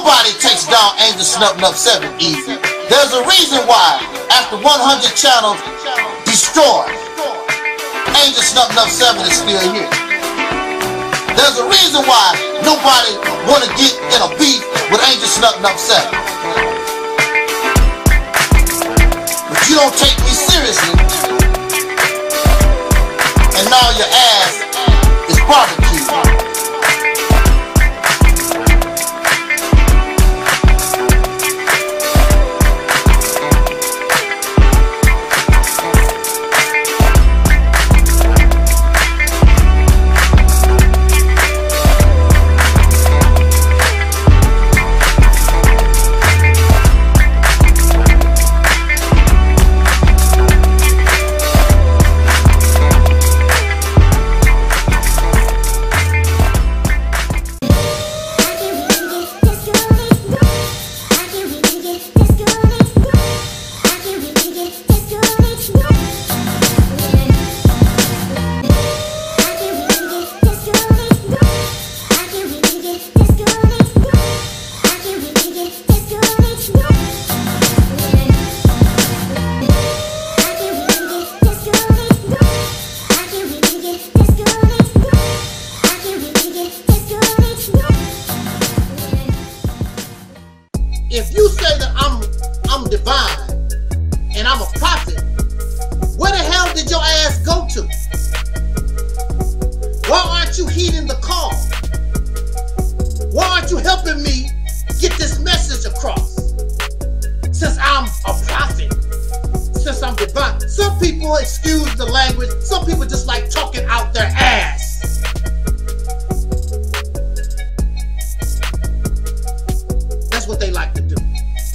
Nobody takes down Angel Snub Nub 7 easy. There's a reason why, after 100 channels destroyed, Angel Snub Nub 7 is still here. There's a reason why nobody want to get in a beef with Angel Snub Nub 7. But you don't take me seriously, and now your ass is barbecued. If you say that I'm divine and I'm a prophet, where the hell did your ass go to? Why aren't you heeding the call? Why aren't you helping me get this message across? Since I'm a prophet, since I'm divine. Some people, excuse the language, some people just like talking out their ass. That's what they like to do.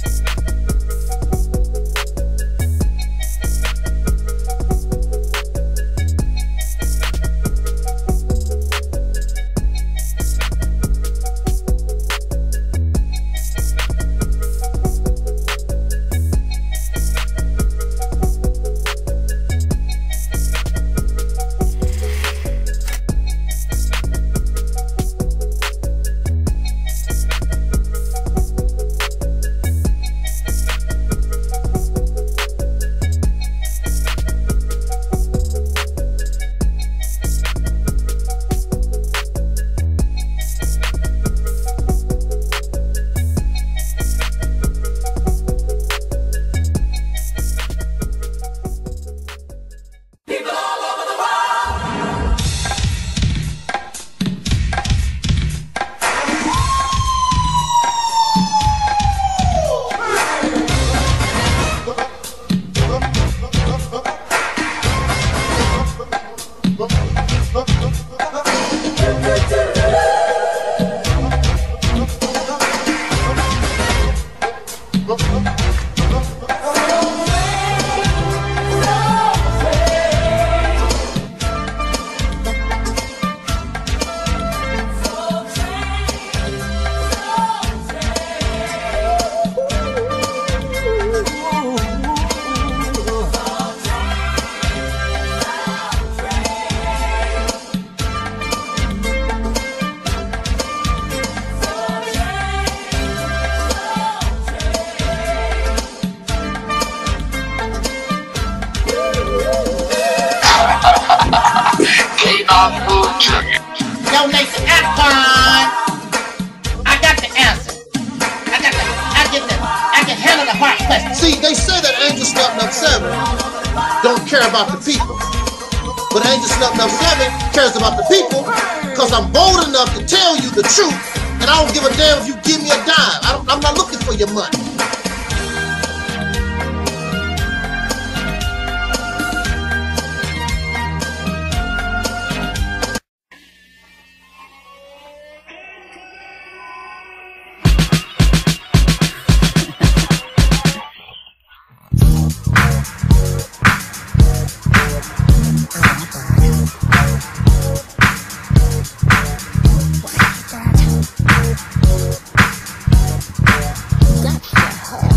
Yo, Nathan Akon, I got the answer. I can handle the hard question. See, they say that Angel Snub Nub 7 don't care about the people. But Angel Snub Nub 7 cares about the people because I'm bold enough to tell you the truth, and I don't give a damn if you give me a dime. I'm not looking for your money. Gotcha.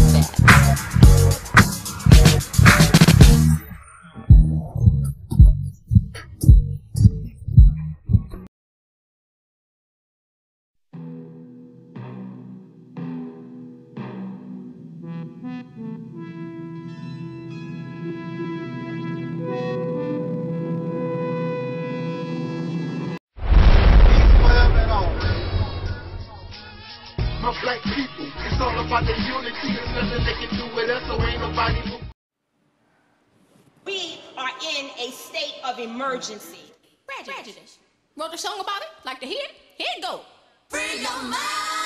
my black people. It's all about the unity. There's nothing they can do with us, so ain't nobody move. We are in a state of emergency. Prejudice. Wrote a song about it? Like to hear it? Here it go. Free your mind.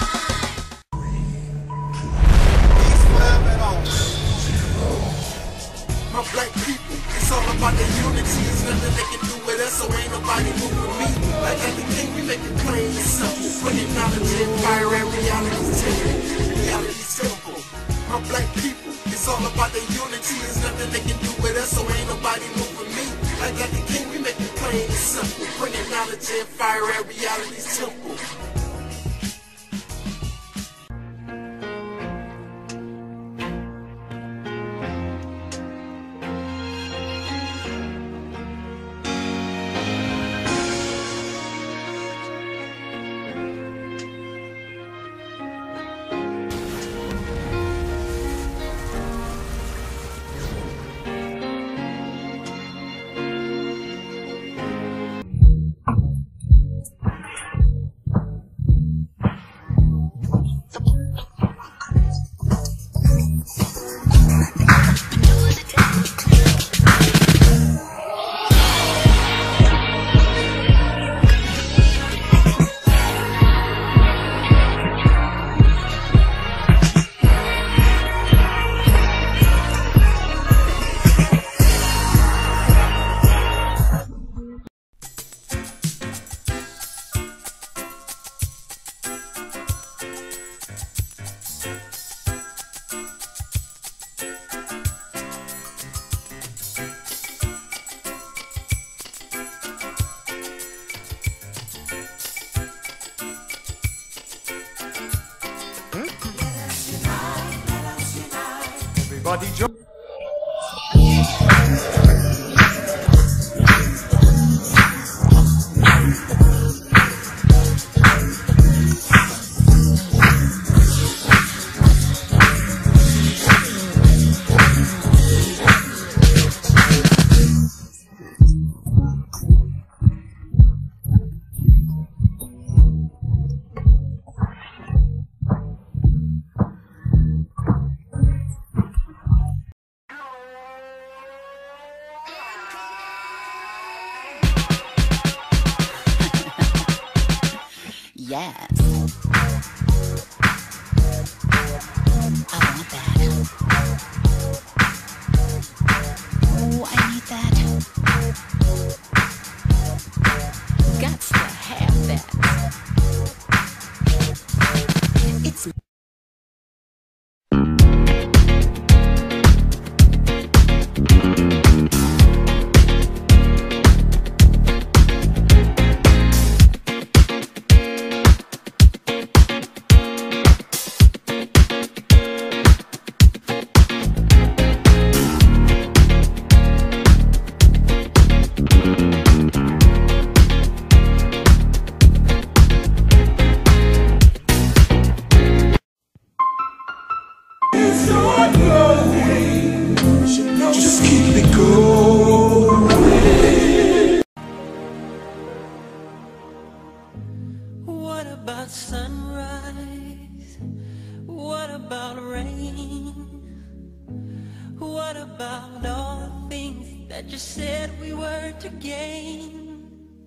My black people, it's all about the unity. There's nothing they can do with us, so ain't nobody moving me. Like at the king, we make it plain and simple. Putting knowledge in fire and reality's temple. Reality's temple. My black people, it's all about the unity. There's nothing they can do with us, so ain't nobody moving me. Like at the king, we make it plain and simple. Bringing knowledge in fire and reality's temple. Everybody join. Yes. I want that. Oh, I need that. Gots to have that. It's Just keep it going. What about sunrise? What about rain? What about all the things that you said we were to gain?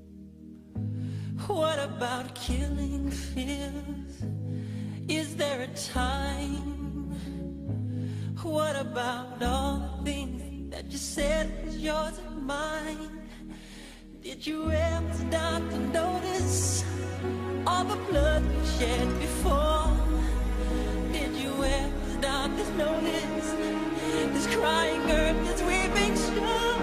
What about killing fears? Is there a time? What about all the things that you said was yours and mine? Did you ever stop to notice all the blood we shed before? Did you ever stop to notice this crying earth, this weeping shore?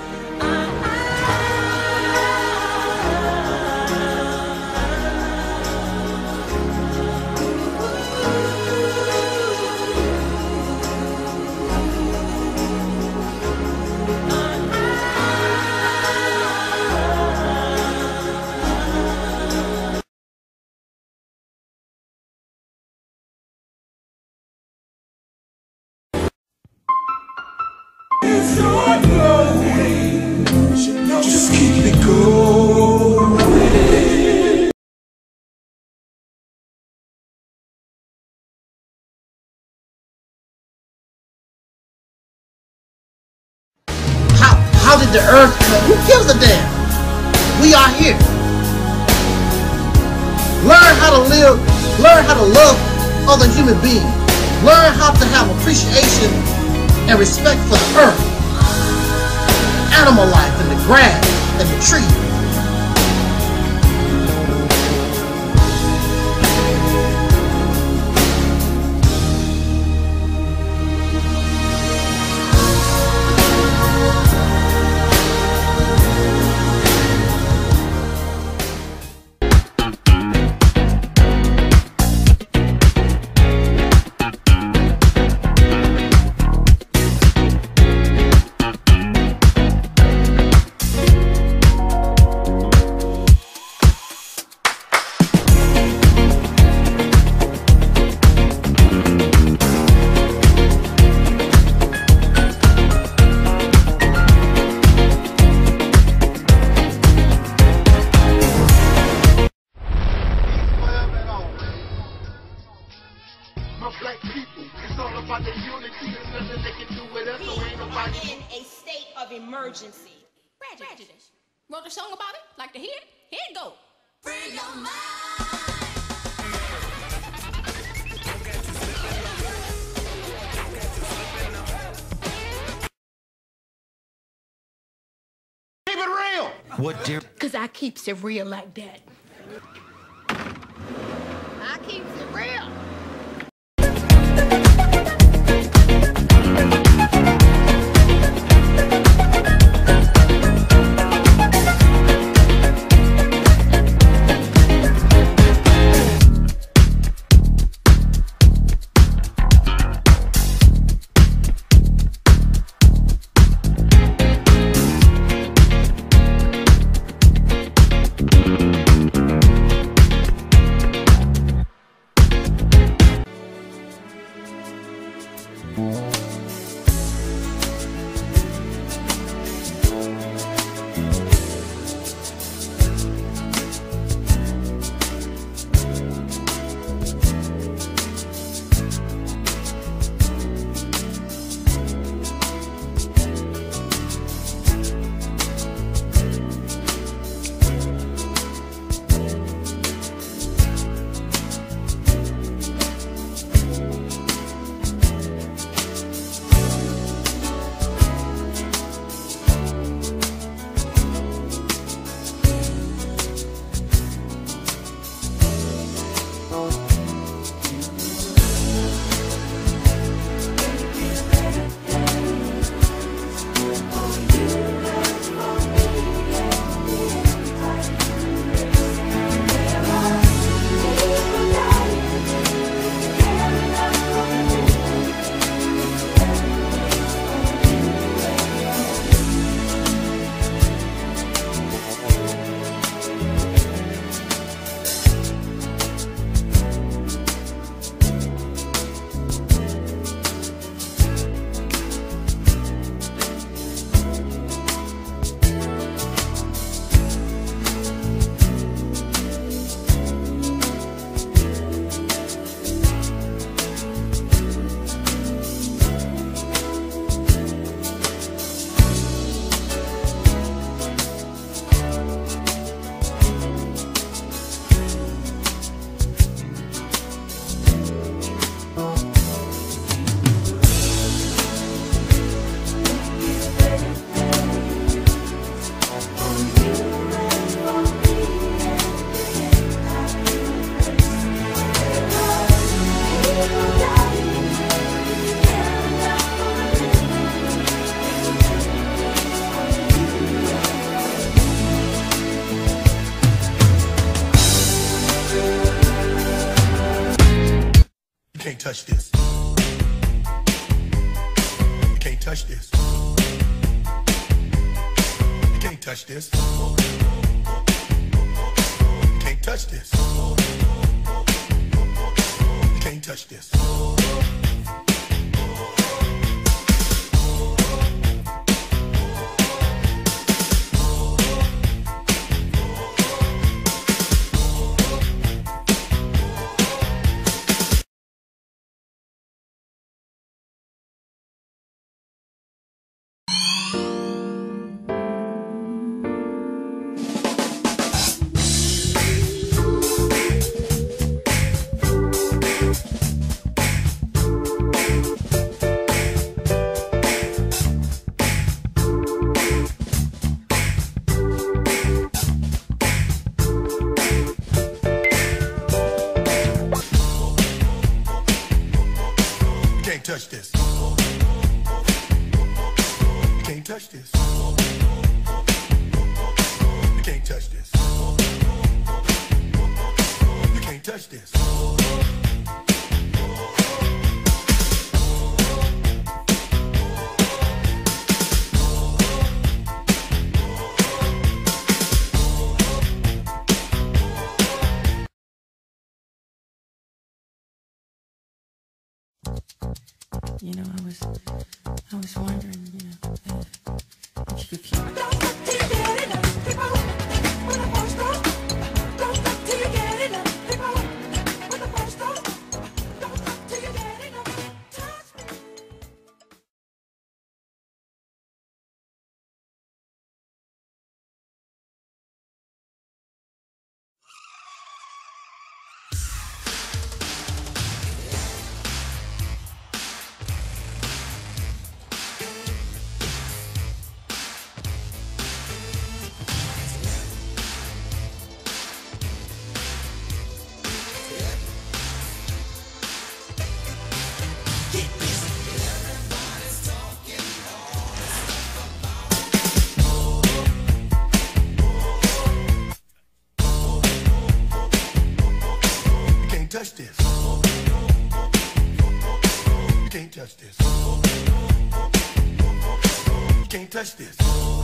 Just keep it going. created the earth, who gives a damn? We are here. Learn how to live, learn how to love other human beings. Learn how to have appreciation and respect for the earth, animal life, and the grass, and the trees. Black people, it's all about the unity. There's nothing they can do with us, so ain't nobody. We are in a state of emergency. Prejudice. Wrote a song about it? Like to hear it? Here it go. Free your mind. Keep it real. What, dear? Cause I keeps it real like that. I keeps it real. Can't touch this. You can't touch this. You can't touch this. You can't touch this. You can't touch this. touch this. You can't touch this. You can't touch this. You can't touch this. You know, I was wondering, you know, if you could keep it. Don't stop till you get enough. Keep on. When the first stop. Don't stop till you get enough. Keep on. When the first stop. Don't stop till you get enough. Touch me. Touch this. You can't touch this. You can't touch this.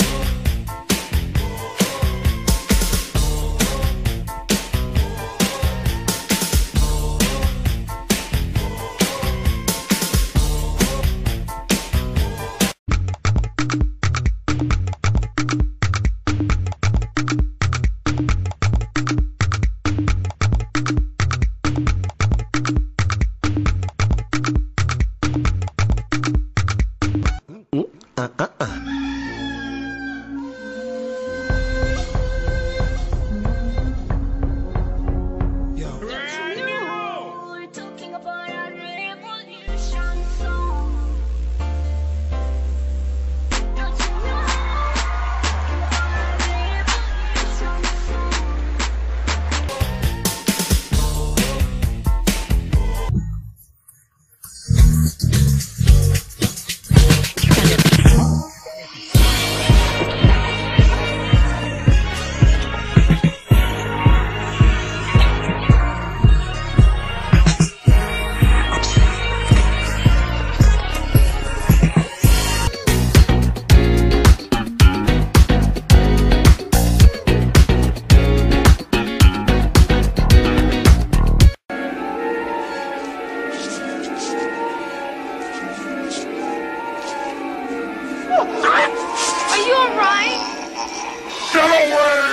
Are you alright? Get away!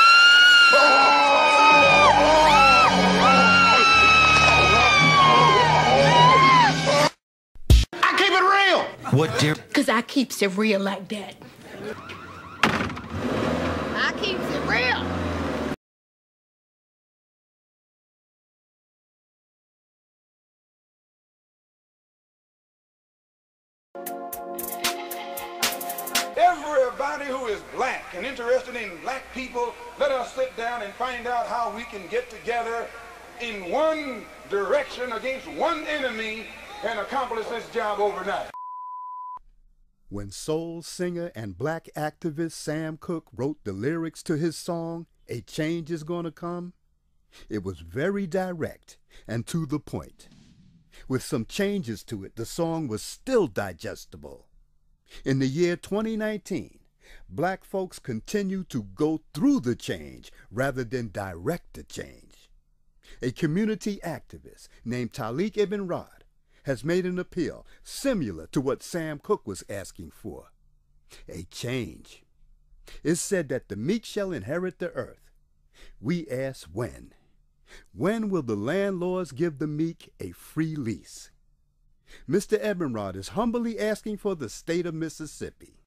I keep it real. What, dear? Cause I keeps it real like that. I keeps it real. Everybody who is black and interested in black people, let us sit down and find out how we can get together in one direction against one enemy and accomplish this job overnight. When soul singer and black activist Sam Cooke wrote the lyrics to his song, "A Change Is Gonna Come," it was very direct and to the point. With some changes to it, the song was still digestible. In the year 2019, black folks continue to go through the change rather than direct the change. A community activist named Talik Ibn Rad has made an appeal similar to what Sam Cooke was asking for. A change. It's said that the meek shall inherit the earth. We ask when. When will the landlords give the meek a free lease? Mr. Ibn Rad is humbly asking for the state of Mississippi.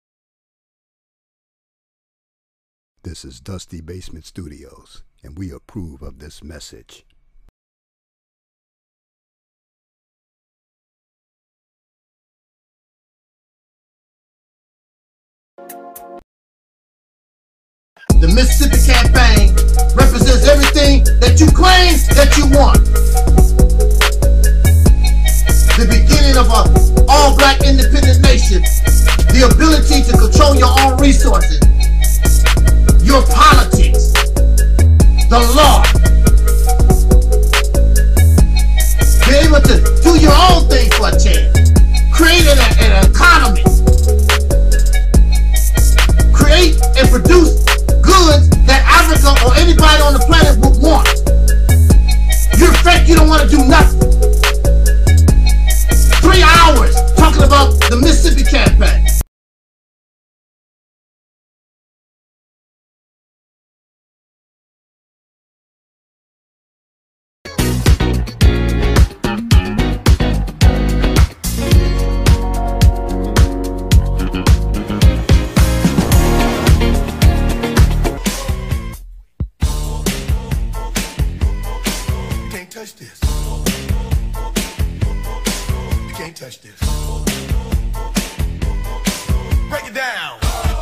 This is Dusty Basement Studios, and we approve of this message. The Mississippi campaign represents everything that you claim that you want. The beginning of Cortez. Created an economy. Create and produce goods that Africa or anybody on the planet would want. You're fake, you don't want to do nothing. 3 hours talking about the Mississippi campaign. Touch this. You can't touch this. Break it down.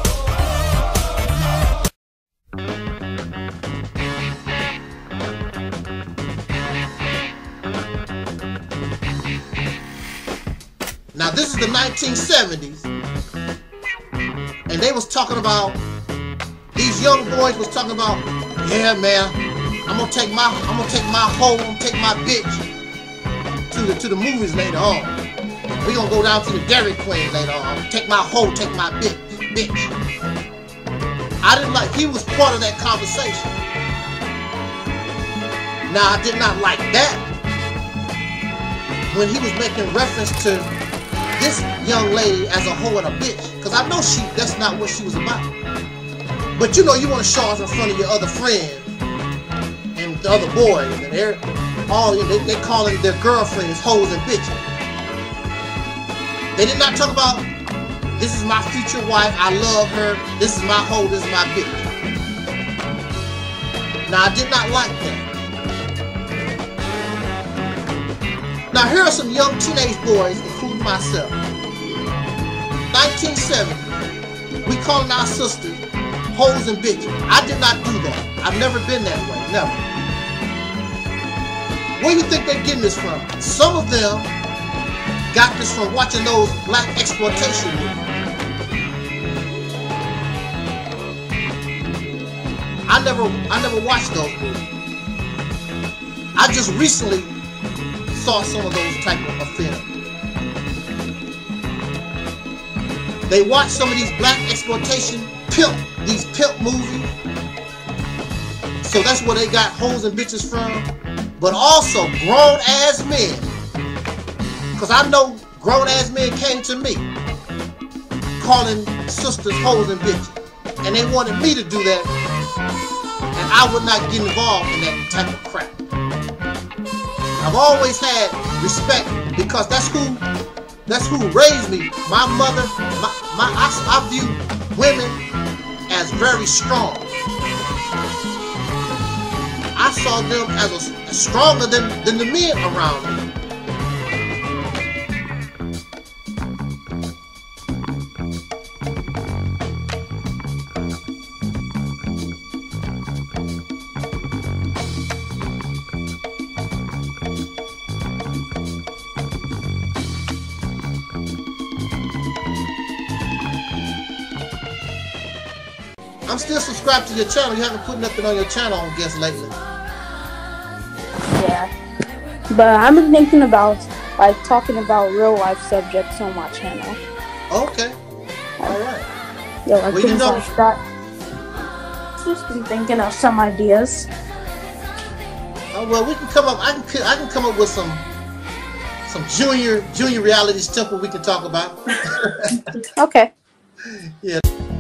Now this is the 1970s, and they was talking about, these young boys was talking about, yeah man, I'm gonna take my hoe, I'm gonna take my bitch to the movies later on. We gonna go down to the Dairy Queen later on. Take my hoe, take my bitch. I didn't like, he was part of that conversation. Now I did not like that when he was making reference to this young lady as a hoe and a bitch, because I know that's not what she was about. But you know, you want to show off in front of your other friends and the other boys, and they're all they calling their girlfriends hoes and bitches. They did not talk about, this is my future wife, I love her, this is my hoe, this is my bitch. Now I did not like that. Now here are some young teenage boys, including myself. 1970, we calling our sisters hoes and bitches. I did not do that. I've never been that way, never. Where do you think they're getting this from? Some of them got this from watching those black exploitation movies. I never watched those movies. I just recently saw some of those type of films. They watch some of these black exploitation these pimp movies. So that's where they got hoes and bitches from. But also grown ass men. Because I know grown ass men came to me calling sisters hoes and bitches. And they wanted me to do that. And I would not get involved in that type of crap. I've always had respect because that's who raised me. My mother, I view women as very strong. I saw them as stronger than the men around me. I'm still subscribed to your channel. You haven't put nothing on your channel, I guess, lately. Yeah, but I've been thinking about like talking about real life subjects on my channel. Okay, all right. Yeah, like things like that. Just been thinking of some ideas. Oh, well, we can come up. I can come up with some junior reality stuff we can talk about. Okay. Yeah.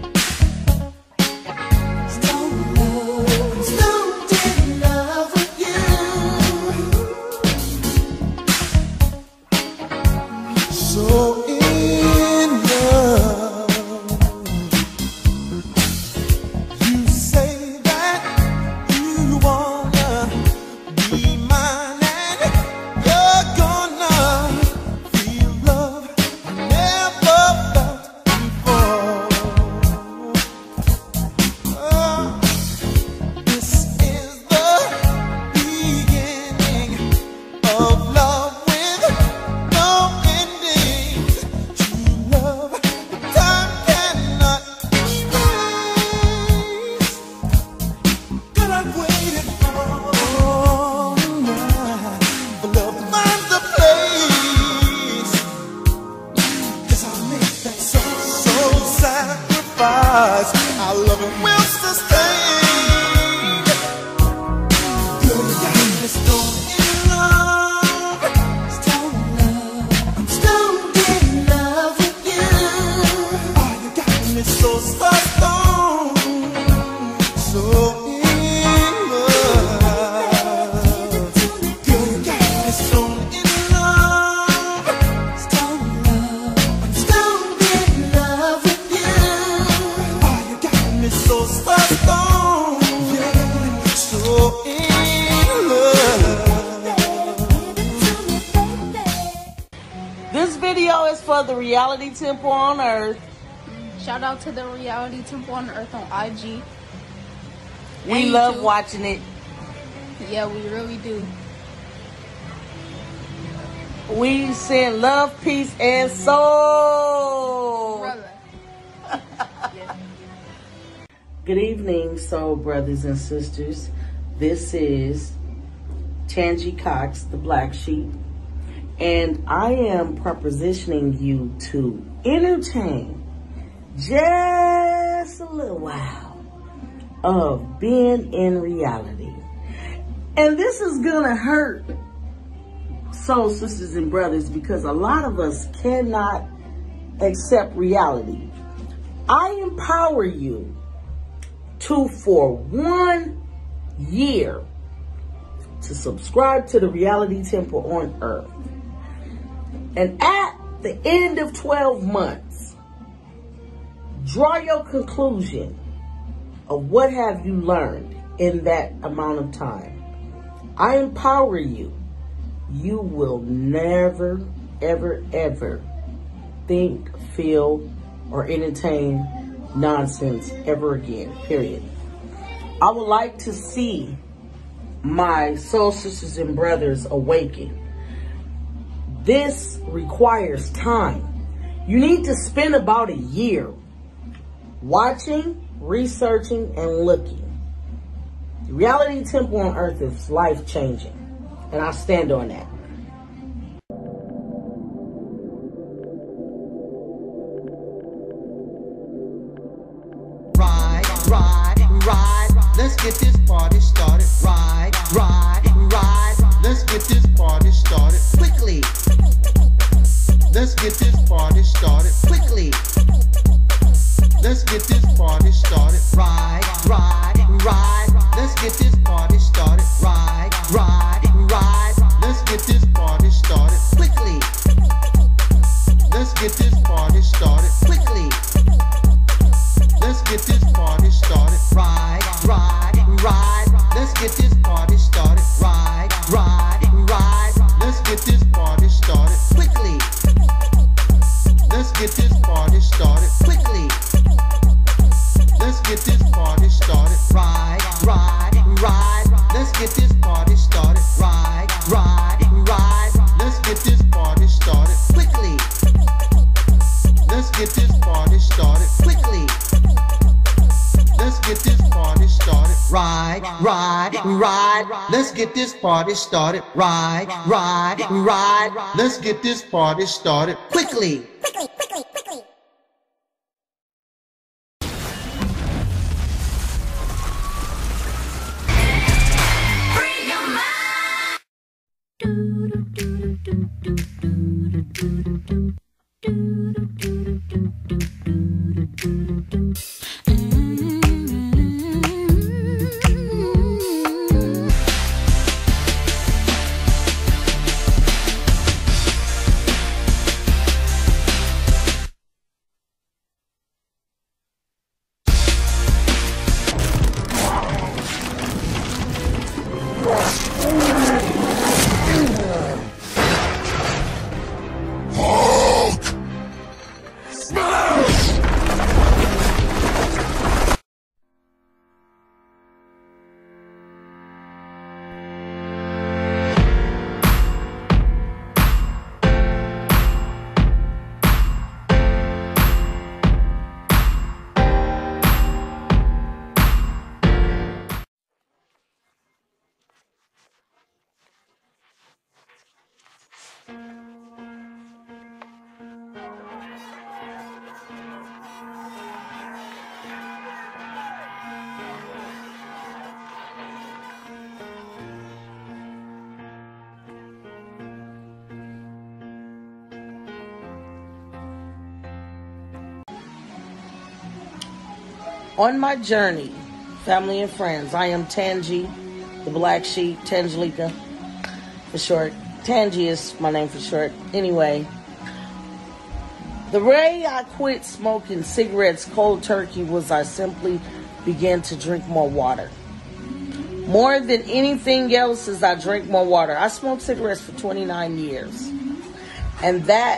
So in love, you say that you wanna be mine and you're gonna feel love I never felt before. This is the beginning of love with no ending. video is for the Reality Temple on Earth. Shout out to the Reality Temple on Earth on IG. We love watching it. Yeah, we really do. We send love, peace, and soul. Brother. Good evening, soul brothers and sisters. This is Tangie Cox, the Black Sheep, and I am propositioning you to entertain just a little while of being in reality. And this is gonna hurt soul sisters and brothers because a lot of us cannot accept reality. I empower you to, for 1 year, to subscribe to the Reality Temple on Earth. And at the end of 12 months, draw your conclusion of what have you learned in that amount of time. I empower you. You will never, ever, ever think, feel, or entertain nonsense ever again, period. I would like to see my soul sisters and brothers awaken. This requires time. You need to spend about a year watching, researching, and looking. The Reality Temple on Earth is life-changing, and I stand on that. Ride, let's get this party started. Ride, let's get this party started quickly. Let's get this party started quickly. Let's get this party started. Ride, let's get this party started. Ride, let's get this party started quickly. Let's get this party started quickly. Let's get this party started. Ride, let's get this party started. Ride, let's get this party started quickly. Let's get this party started quickly. Let's get this party started. Ride, let's get this party started. Ride, let's get this party started quickly. Let's get this party started quickly. Let's get this party started. Ride, let's get this party started. Ride, let's get this party started quickly. On my journey, family and friends, I am Tangie, the Black Sheep, Tangelika for short. Tangie is my name for short. Anyway, the way I quit smoking cigarettes cold turkey was I simply began to drink more water. More than anything else is I drink more water. I smoked cigarettes for 29 years. And that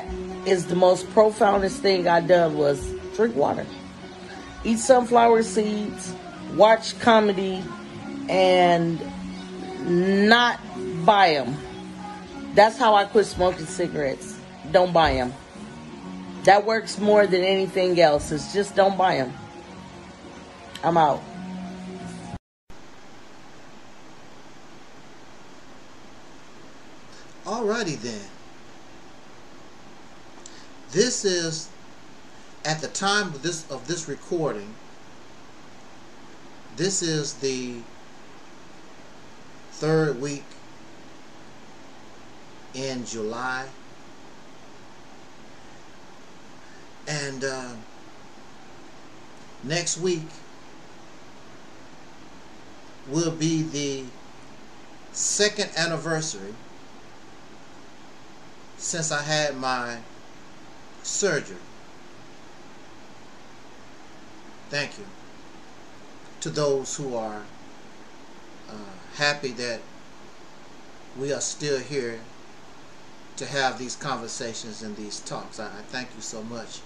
is the most profoundest thing I done was drink water, eat sunflower seeds, watch comedy, and not buy them. That's how I quit smoking cigarettes. Don't buy them. That works more than anything else. It's just don't buy them. I'm out. Alrighty then. This is, at the time of this recording, this is the 3rd week in July, and next week will be the 2nd anniversary since I had my surgery. Thank you to those who are happy that we are still here to have these conversations and these talks. I thank you so much.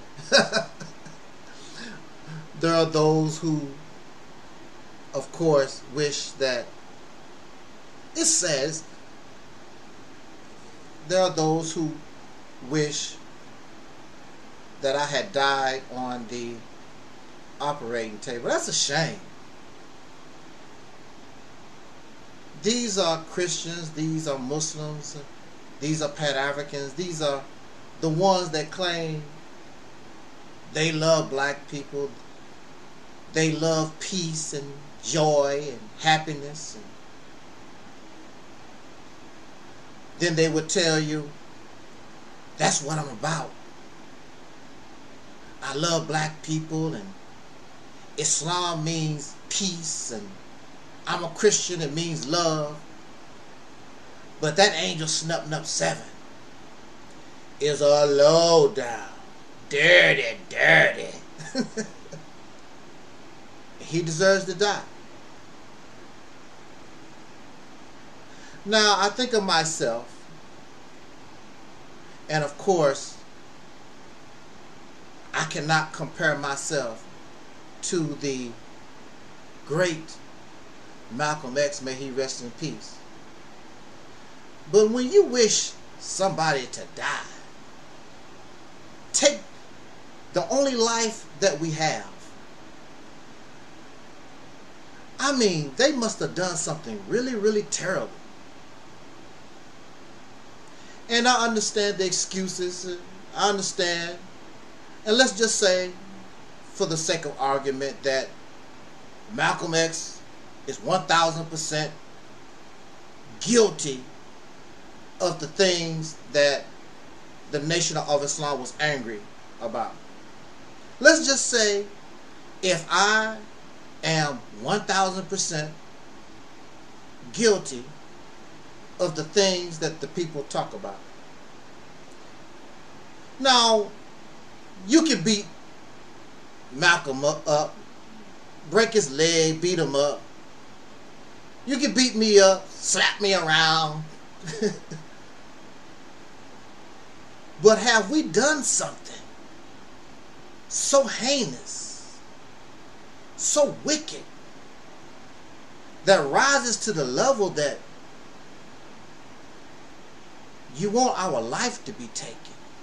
There are those who, of course, wish that, it says, there are those who wish that I had died on the operating table. That's a shame. These are Christians, these are Muslims, these are Pan-Africans, these are the ones that claim they love black people, they love peace and joy and happiness. And then they would tell you, that's what I'm about. I love black people, and Islam means peace, and I'm a Christian, it means love. But that angel Snup Nup 7 is a low down, dirty. He deserves to die. Now, I think of myself, and of course, I cannot compare myself to the great Malcolm X, may he rest in peace. But when you wish somebody to die, take the only life that we have. I mean, they must have done something really, really terrible. And I understand the excuses. I understand. And let's just say, for the sake of argument, that Malcolm X is 1000% guilty of the things that the Nation of Islam was angry about. Let's just say, if I am 1000% guilty of the things that the people talk about. Now, you can beat Malcolm up, break his leg, beat him up. You can beat me up, slap me around. But have we done something so heinous, so wicked, that rises to the level that you want our life to be taken?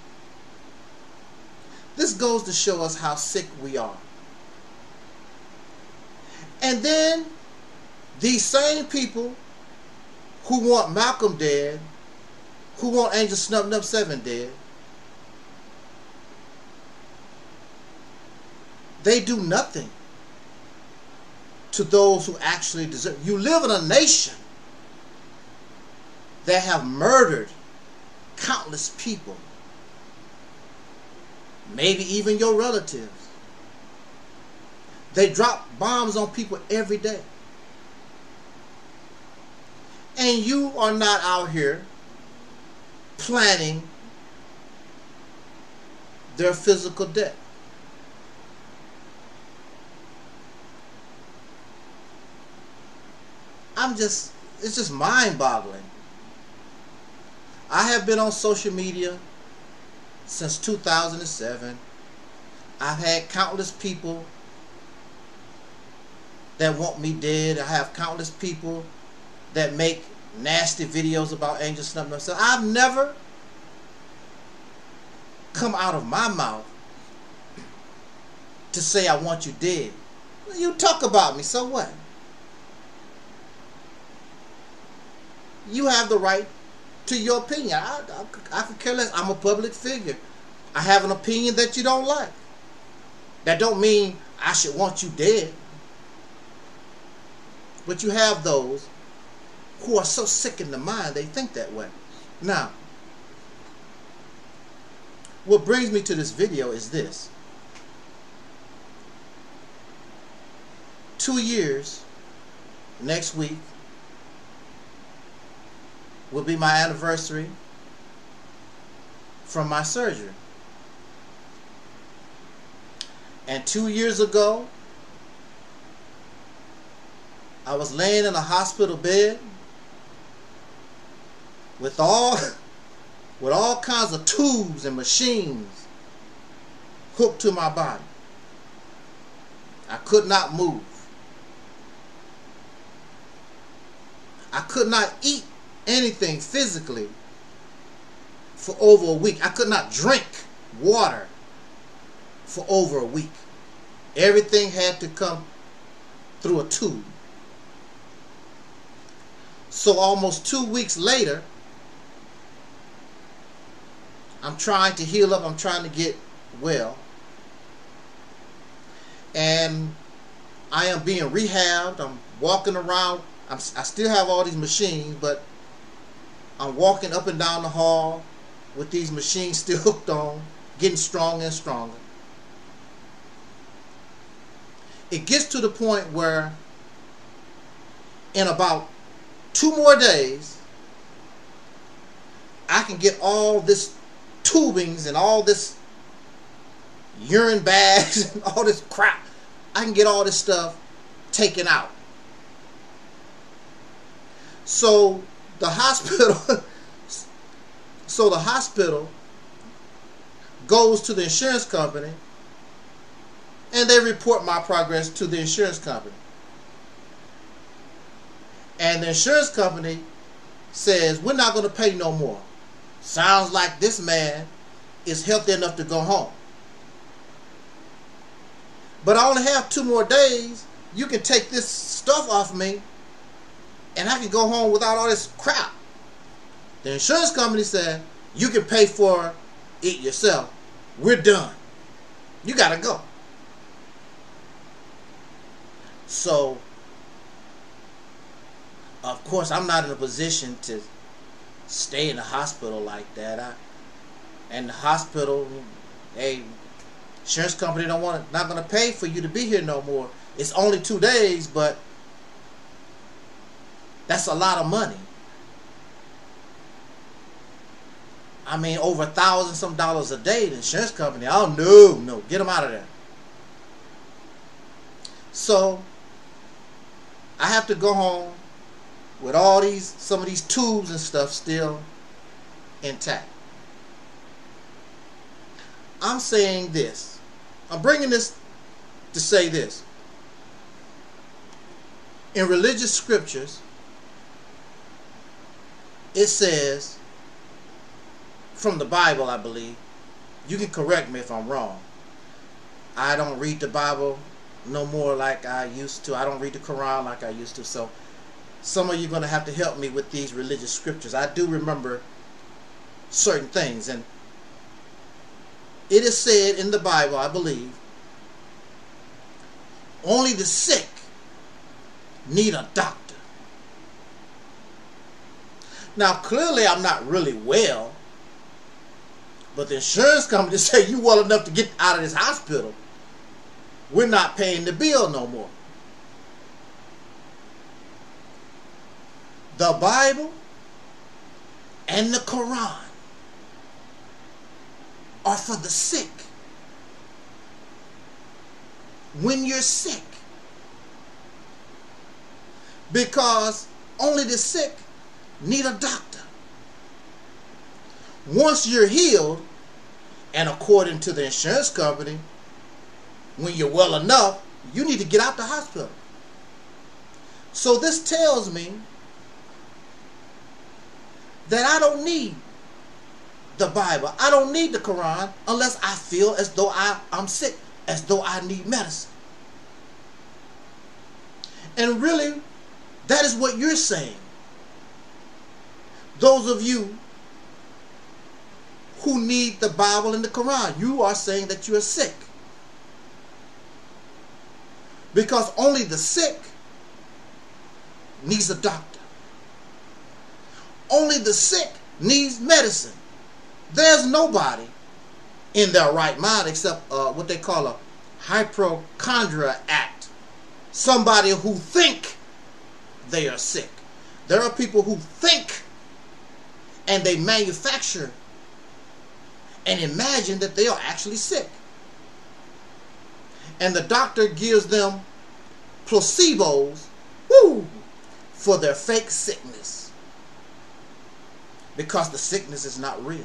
This goes to show us how sick we are. And then these same people who want Malcolm dead, who want Angel Snup Nup 7 dead, they do nothing to those who actually deserve. You live in a nation that have murdered countless people, maybe even your relatives. They drop bombs on people every day. And you are not out here planning their physical death. It's just mind-boggling. I have been on social media since 2007. I've had countless people that want me dead. I have countless people that make nasty videos about Angel Snub Nub 7. I've never come out of my mouth to say I want you dead. You talk about me, so what? You have the right to your opinion. I could care less. I'm a public figure. I have an opinion that you don't like. That don't mean I should want you dead. But you have those who are so sick in the mind they think that way. Now, what brings me to this video is this. 2 years next week will be my anniversary from my surgery. And 2 years ago, I was laying in a hospital bed with all kinds of tubes and machines hooked to my body. I could not move. I could not eat anything physically for over a week. I could not drink water for over a week. Everything had to come through a tube. So almost 2 weeks later, I'm trying to heal up. I'm trying to get well. And I am being rehabbed. I'm walking around. I still have all these machines, but I'm walking up and down the hall with these machines still hooked on, getting stronger and stronger. It gets to the point where in about 2 more days, I can get all this tubings and all this urine bags and all this crap. I can get all this stuff taken out. So the hospital goes to the insurance company and they report my progress to the insurance company. And the insurance company says, we're not going to pay no more. Sounds like this man is healthy enough to go home. But I only have 2 more days. You can take this stuff off me and I can go home without all this crap. The insurance company said, you can pay for it yourself. We're done. You got to go. So, of course, I'm not in a position to stay in the hospital like that. And the hospital, hey, insurance company not going to pay for you to be here no more. It's only 2 days, but that's a lot of money. I mean, over $1,000 some a day. The insurance company, oh no, get them out of there. So I have to go home with all some of these tubes and stuff still intact. I'm saying this. I'm bringing this to say this. In religious scriptures, it says, from the Bible, I believe, you can correct me if I'm wrong. I don't read the Bible no more like I used to. I don't read the Quran like I used to. So some of you are going to have to help me with these religious scriptures. I do remember certain things. And it is said in the Bible, I believe, only the sick need a doctor. Now, clearly I'm not really well, but the insurance company say you well enough to get out of this hospital. We're not paying the bill no more. The Bible and the Quran are for the sick. When you're sick. Because only the sick need a doctor. Once you're healed, And according to the insurance company, when you're well enough, you need to get out the hospital. So this tells me that I don't need the Bible. I don't need the Quran unless I feel as though I'm sick, as though I need medicine. And really, that is what you're saying. Those of you who need the Bible and the Quran, you are saying that you are sick. Because only the sick needs a doctor. Only the sick needs medicine. There's nobody in their right mind except what they call a hypochondriac. Somebody who think they are sick. There are people who think and they manufacture and imagine that they are actually sick. And the doctor gives them placebos, for their fake sickness. Because the sickness is not real.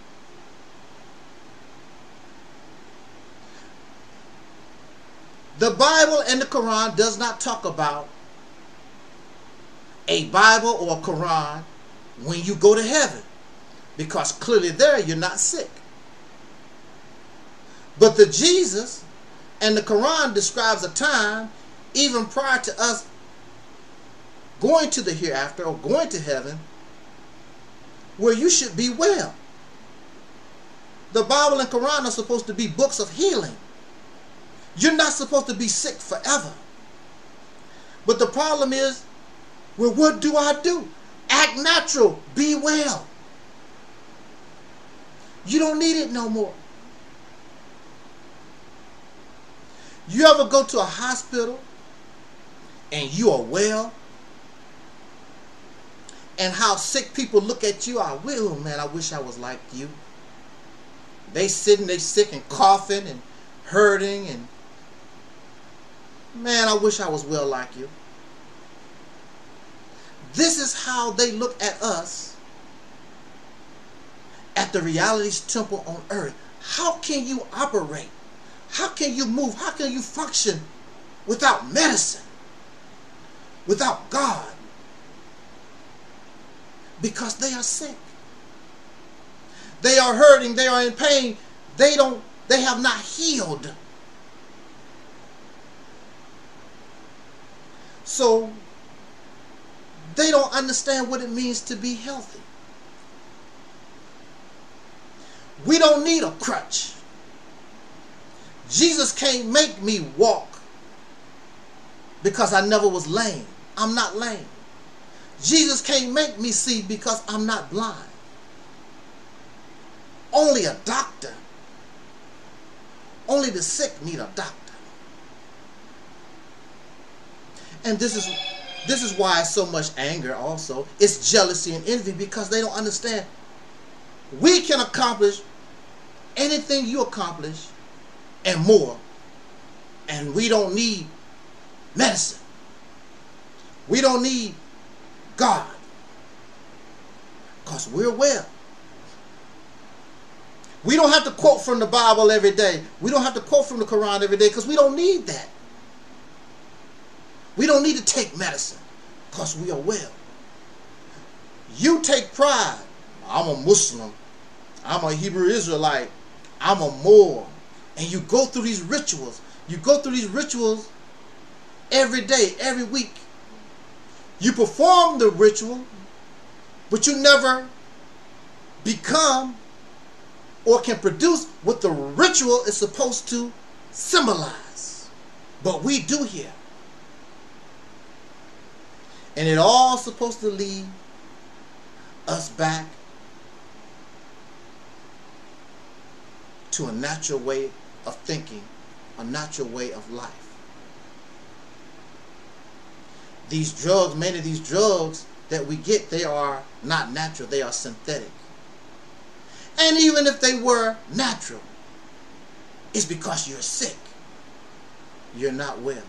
The Bible and the Quran does not talk about a Bible or a Quran when you go to heaven. Because clearly there you're not sick. But the Jesus and the Quran describes a time even prior to us going to the hereafter or going to heaven where you should be well. The Bible and Quran are supposed to be books of healing. You're not supposed to be sick forever. But the problem is, well, what do I do? Act natural. Be well. You don't need it no more. You ever go to a hospital and you are well? And how sick people look at you? Oh man, I wish I was like you. They sitting, they sick and coughing and hurting and man, I wish I was well like you. This is how they look at us at the reality's temple on earth. How can you operate? How can you move? How can you function without medicine? Without God? Because they are sick. They are hurting. They are in pain. They have not healed. So they don't understand what it means to be healthy. We don't need a crutch. Jesus can't make me walk because I never was lame. I'm not lame. Jesus can't make me see because I'm not blind. Only a doctor. Only the sick need a doctor. And this is why so much anger also. It's jealousy and envy because they don't understand. We can accomplish anything you accomplish and more. And we don't need medicine. We don't need God. Because we're well. We don't have to quote from the Bible every day. We don't have to quote from the Quran every day because we don't need that. We don't need to take medicine because we are well. You take pride. I'm a Muslim. I'm a Hebrew Israelite. I'm a Moor. And you go through these rituals. You go through these rituals every day, every week. You perform the ritual, but you never become or can produce what the ritual is supposed to symbolize. But we do here. And it all supposed to lead us back to a natural way of thinking, a natural way of life. These drugs, many of these drugs that we get, they are not natural, they are synthetic. And even if they were natural, it's because you're sick. You're not well.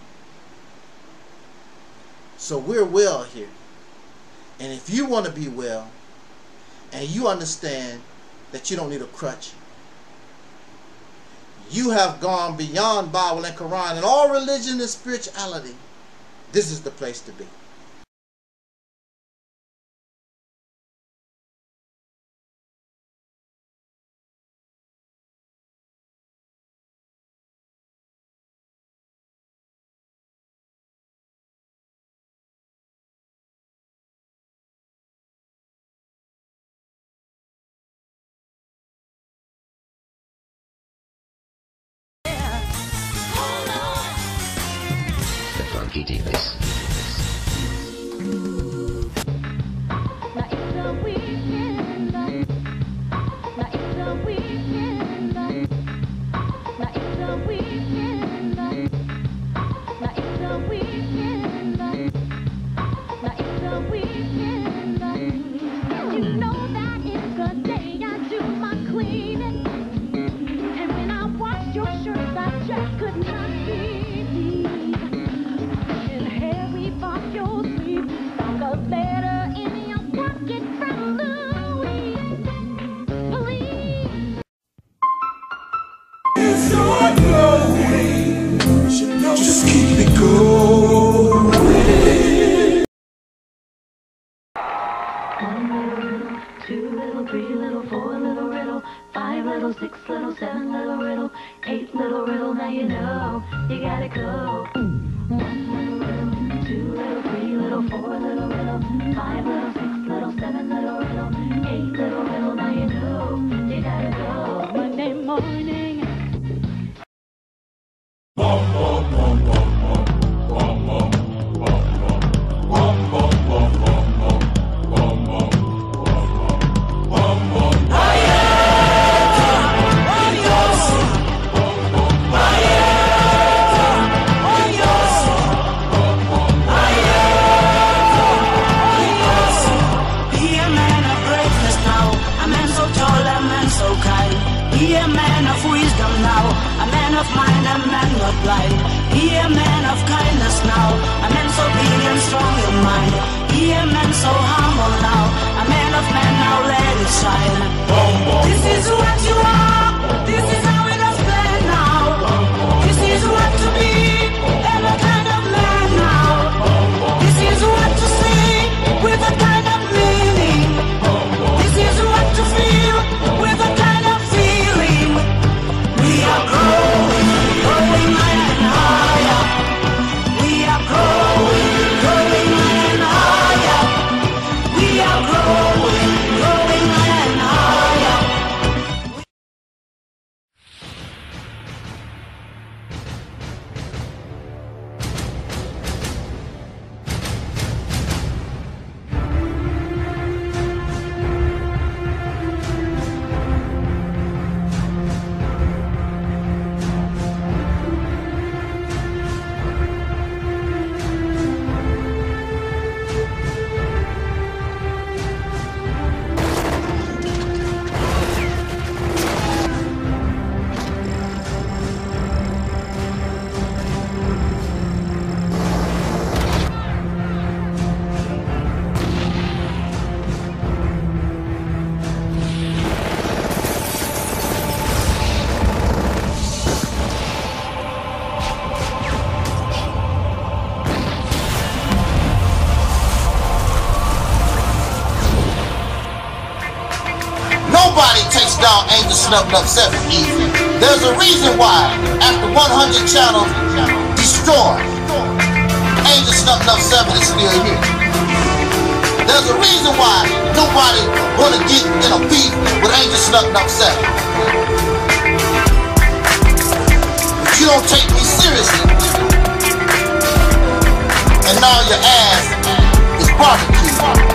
So we're well here. And if you want to be well, and you understand that you don't need a crutch, you have gone beyond Bible and Quran and all religion and spirituality, this is the place to be. Funky Divas. Just keep it going. 1 little, 2 little, 3 little, 4 little riddle, 5 little, 6 little, 7 little riddle, 8 little riddle, now you know you gotta go. 1 little riddle, 2 little, 3 little, 4 little riddle, 5 little, 6 little, 7 little riddle, 8 little riddle, now you know you gotta go. Monday morning. Be a man of wisdom now, a man of mind, a man not blind. Be a man of kindness now, a man so big and strong in mind. Be a man so humble now, a man of man now, let it shine. This is what you are, this is how it has been now. This is what to be, every kind of man now. This is what to see, with a kind of meaning. This is what to feel, with a kind of feeling. We are growing, growing higher and higher. We are growing, growing higher and higher. We are growing, growing higher and higher. Nobody takes down Angel Snubbed Up 7 easy. There's a reason why, after 100 channels destroyed, Angel Snubbed Up 7 is still here. There's a reason why nobody wanna get in a beef with Angel Snubbed Up 7. If you don't take me seriously, and now your ass is barbecue.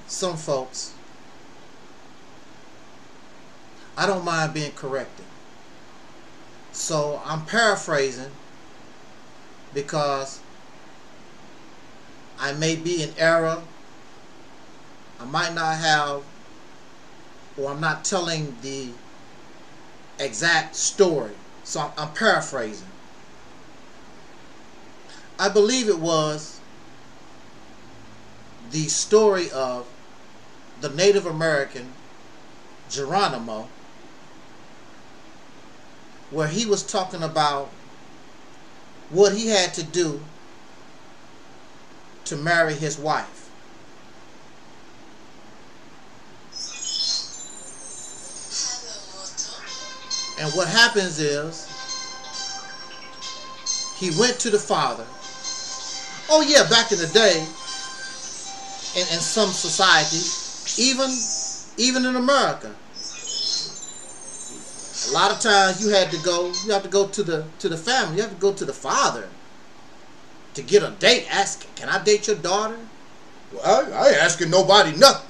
some folks, I don't mind being corrected. So I'm paraphrasing because I may be in error. I might not have, or I'm not telling the exact story. So I'm paraphrasing. I believe it was the story of the Native American Geronimo, where he was talking about what he had to do to marry his wife. And what happens is, he went to the father. Oh yeah, back in the day, in some societies, even in America, a lot of times you have to go to the family, you have to go to the father to get a date. Ask, can I date your daughter? Well, I ain't asking nobody nothing.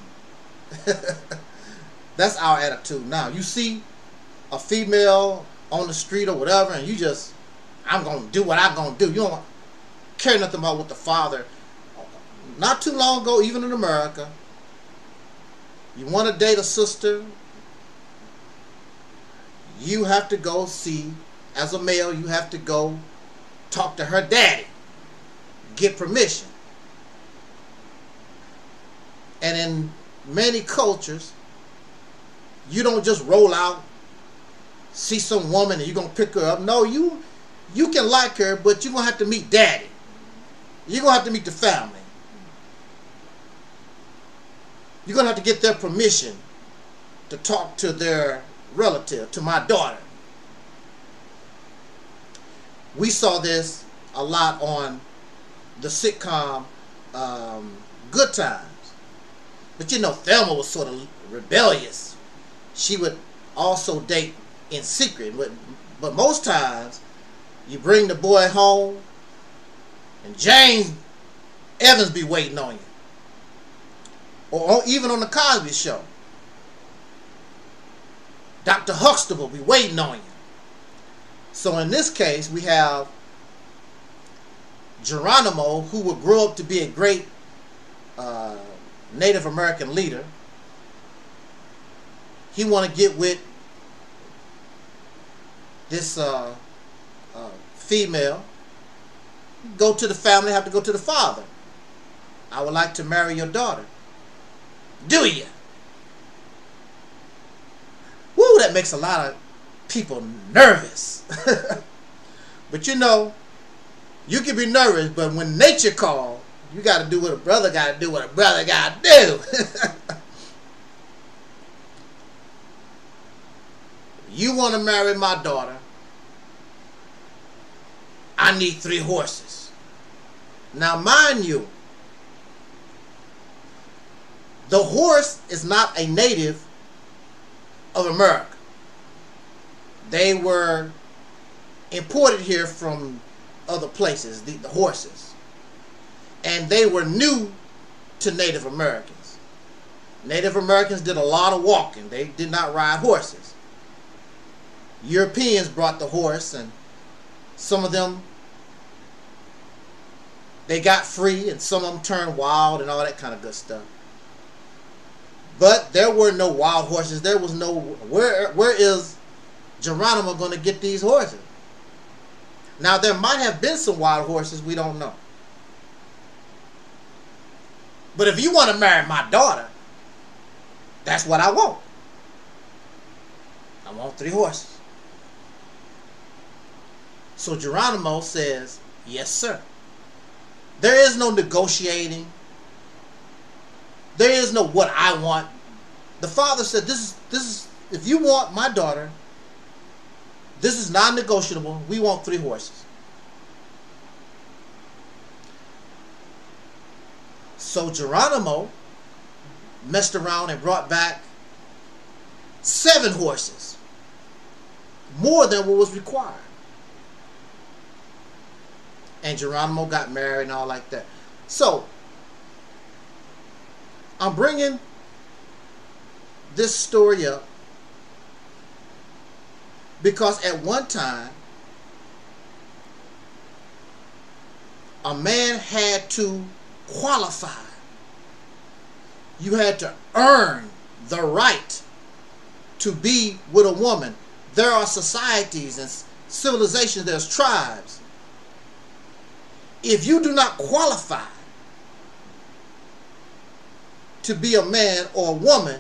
That's our attitude now. You see a female on the street or whatever, and you just, I'm going to do what I'm going to do. You don't care nothing about what the father. Not too long ago, even in America, you want to date a sister, you have to go see, as a male, you have to go talk to her daddy, get permission. And in many cultures, you don't just roll out, see some woman and you're going to pick her up. No, you can like her, but you're going to have to meet daddy. You're going to have to meet the family. You're going to have to get their permission to talk to their relative, to my daughter. We saw this a lot on the sitcom Good Times. But you know, Thelma was sort of rebellious. She would also date in secret. But most times, you bring the boy home, and James Evans be waiting on you. Or even on the Cosby Show, Dr. Huxtable be waiting on you. So in this case, we have Geronimo, who would grow up to be a great Native American leader. He want to get with this female. Go to the family, have to go to the father. I would like to marry your daughter. Do you? Woo, that makes a lot of people nervous. But you know, you can be nervous, but when nature calls, you got to do what a brother got to do, what a brother got to do. You want to marry my daughter? I need 3 horses. Now, mind you, the horse is not a native of America. They were imported here from other places, the horses. And they were new to Native Americans. Native Americans did a lot of walking. They did not ride horses. Europeans brought the horse, and some of them, they got free, and some of them turned wild and all that kind of good stuff. But there were no wild horses. There was no, where is Geronimo going to get these horses? Now, there might have been some wild horses. We don't know. But if you want to marry my daughter, that's what I want. I want 3 horses. So Geronimo says, yes, sir. There is no negotiating. There is no what I want. The father said, this is if you want my daughter, this is non-negotiable. We want 3 horses. So Geronimo messed around and brought back 7 horses. More than what was required. And Geronimo got married and all like that. So, I'm bringing this story up because at one time, a man had to qualify. You had to earn the right to be with a woman. There are societies and civilizations, there's tribes. If you do not qualify to be a man or a woman,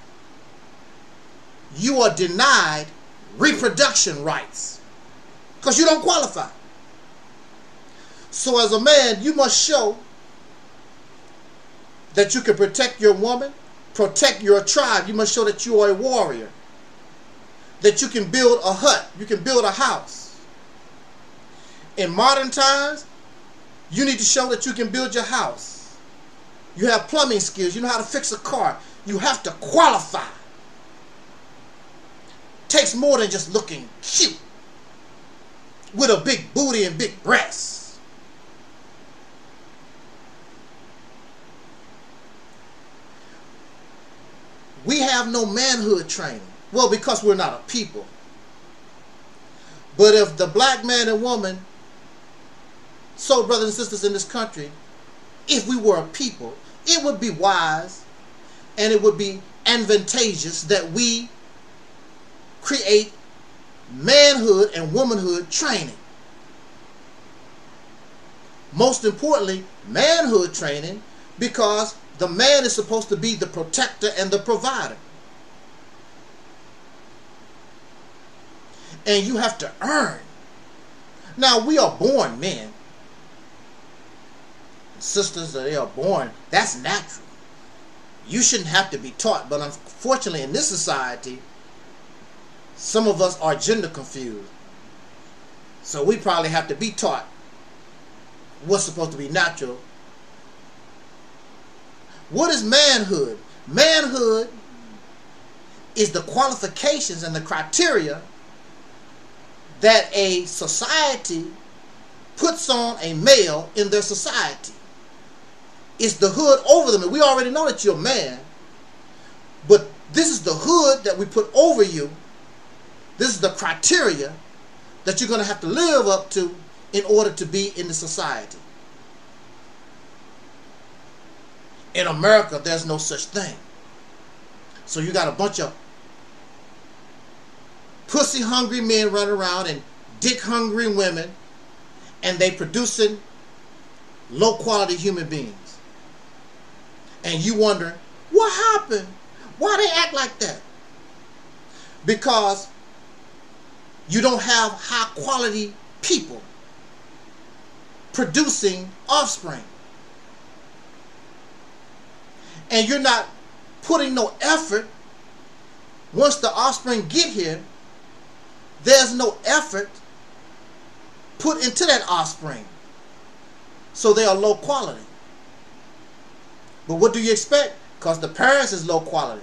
you are denied reproduction rights because you don't qualify. So as a man, you must show that you can protect your woman, protect your tribe. You must show that you are a warrior, that you can build a hut, you can build a house. In modern times, you need to show that you can build your house. You have plumbing skills, you know how to fix a car. You have to qualify. Takes more than just looking cute with a big booty and big breasts. We have no manhood training. Well, because we're not a people. But if the black man and woman, so brothers and sisters in this country, if we were a people, it would be wise and it would be advantageous that we create manhood and womanhood training. Most importantly, manhood training, because the man is supposed to be the protector and the provider. And you have to earn. Now, we are born men. Sisters, they are born. That's natural. You shouldn't have to be taught. But unfortunately, in this society, some of us are gender confused. So we probably have to be taught what's supposed to be natural. What is manhood? Manhood is the qualifications and the criteria that a society puts on a male in their society. It's the hood over them. And we already know that you're a man, but this is the hood that we put over you. This is the criteria that you're going to have to live up to in order to be in the society. In America, there's no such thing. So you got a bunch of pussy-hungry men running around and dick-hungry women, and they producing low-quality human beings. And you wonder, what happened? Why they act like that? Because you don't have high-quality people producing offspring. And you're not putting no effort. Once the offspring get here, there's no effort put into that offspring. So they are low quality. But what do you expect? Because the parents is low quality.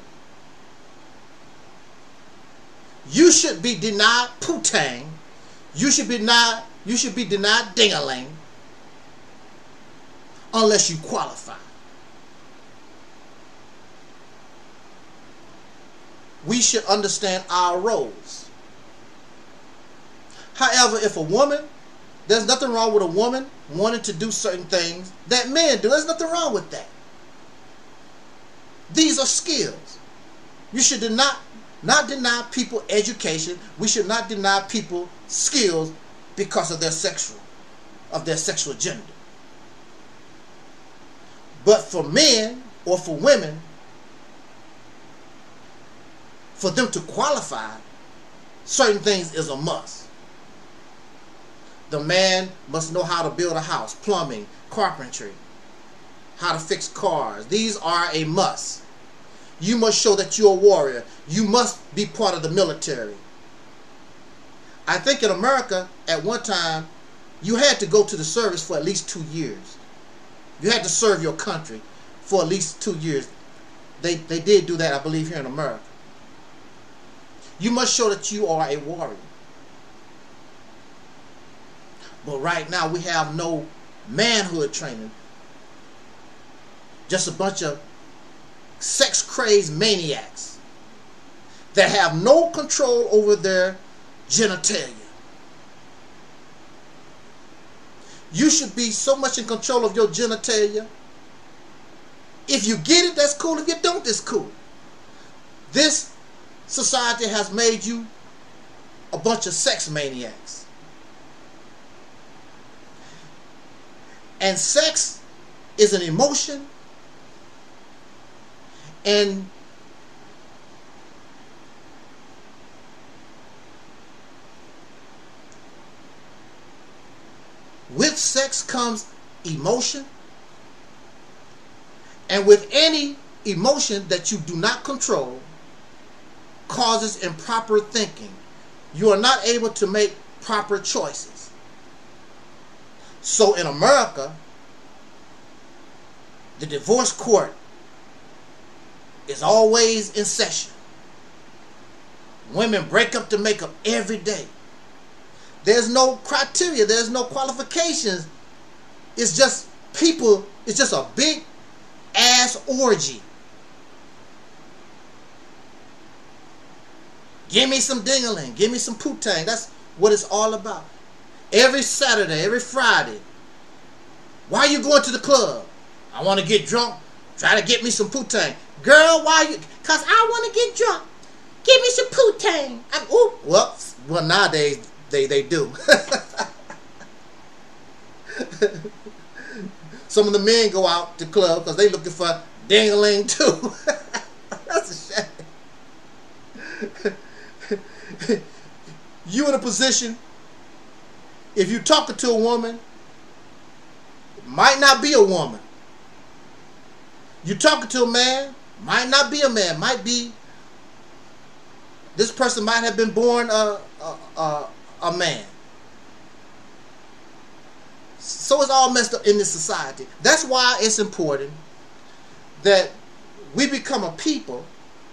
You should be denied putang. You should be denied ding-a-ling unless you qualify. We should understand our roles. However, if a woman, there's nothing wrong with a woman wanting to do certain things that men do. There's nothing wrong with that. These are skills. You should not deny people education. We should not deny people skills because of their sexual gender. But for men or for women, for them to qualify, certain things is a must. The man must know how to build a house, plumbing, carpentry, how to fix cars. These are a must. You must show that you're a warrior. You must be part of the military. I think in America, at one time, you had to go to the service for at least 2 years. You had to serve your country for at least 2 years. They did do that, I believe, here in America. You must show that you are a warrior. But right now, we have no manhood training. Just a bunch of sex-crazed maniacs that have no control over their genitalia. You should be so much in control of your genitalia. If you get it, that's cool. If you don't, that's cool. This society has made you a bunch of sex maniacs. And sex is an emotion, and with sex comes emotion, and with any emotion that you do not control causes improper thinking. You are not able to make proper choices. So in America, the divorce court is always in session. Women break up to make up every day. There's no criteria. There's no qualifications. It's just people. It's just a big ass orgy. Give me some ding-a-ling. Give me some poo-tang. That's what it's all about. Every Saturday, every Friday. Why are you going to the club? I want to get drunk. Try to get me some poo-tang. Girl, why you? Because I want to get drunk. Give me some poo-tang. Well, nowadays, they do. Some of the men go out to the club because they looking for ding-a-ling too. That's a shame. You in a position, if you talking to a woman, it might not be a woman. You talking to a man, might not be a man, might be, this person might have been born a man. So it's all messed up in this society. That's why it's important that we become a people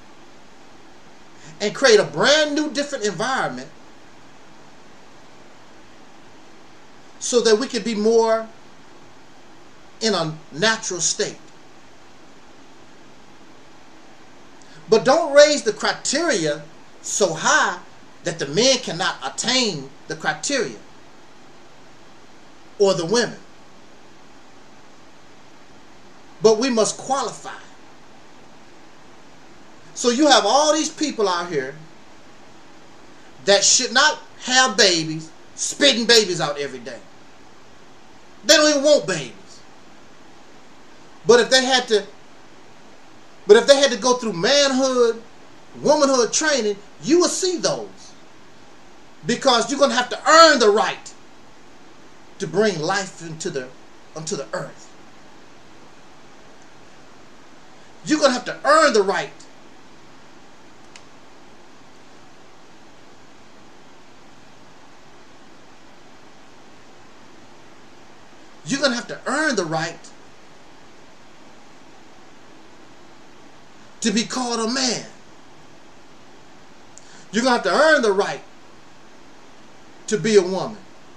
and create a brand new, different environment so that we can be more in a natural state. But don't raise the criteria so high that the men cannot attain the criteria, or the women. But we must qualify. So you have all these people out here that should not have babies, spitting babies out every day. They don't even want babies. But if they had to go through manhood, womanhood training, you will see those. Because you're going to have to earn the right to bring life onto the earth. You're going to have to earn the right You're going to have to earn the right to be called a man. You're going to have to earn the right to be a woman.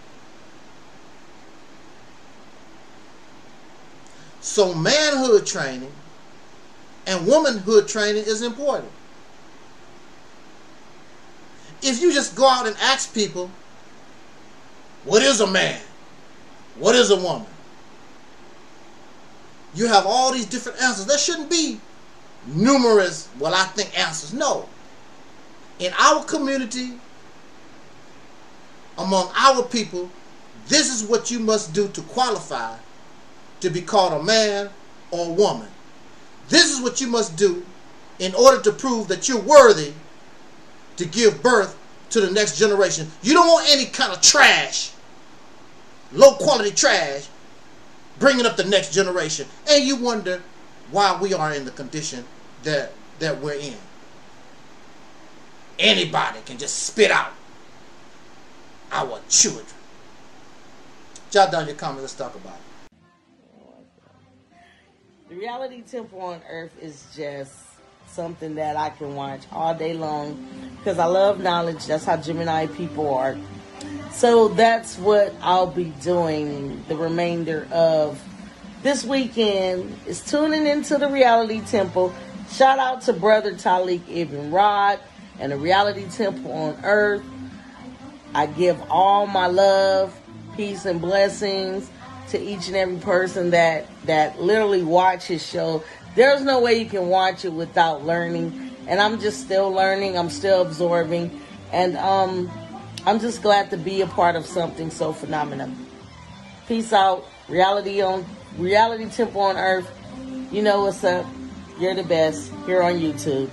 So manhood training and womanhood training is important. If you just go out and ask people, what is a man? What is a woman? You have all these different answers. There shouldn't be numerous, well, I think answers. No. In our community, among our people, this is what you must do to qualify to be called a man or a woman. This is what you must do in order to prove that you're worthy to give birth to the next generation. You don't want any kind of trash, low quality trash, bringing up the next generation. And you wonder why we are in the condition that we're in. Anybody can just spit out our children. Jot down your comments. Let's talk about it. The reality temple on earth is just something that I can watch all day long because I love knowledge. That's how Gemini people are. So that's what I'll be doing the remainder of this weekend, is tuning into the reality temple, Shout out to Brother Talik Ibn Rod and the Reality Temple on Earth. I give all my love, peace, and blessings to each and every person that literally watch his show. There's no way you can watch it without learning. And I'm just still learning. I'm still absorbing. And I'm just glad to be a part of something so phenomenal. Peace out. Reality Temple on Earth. You know what's up. You're the best here on YouTube.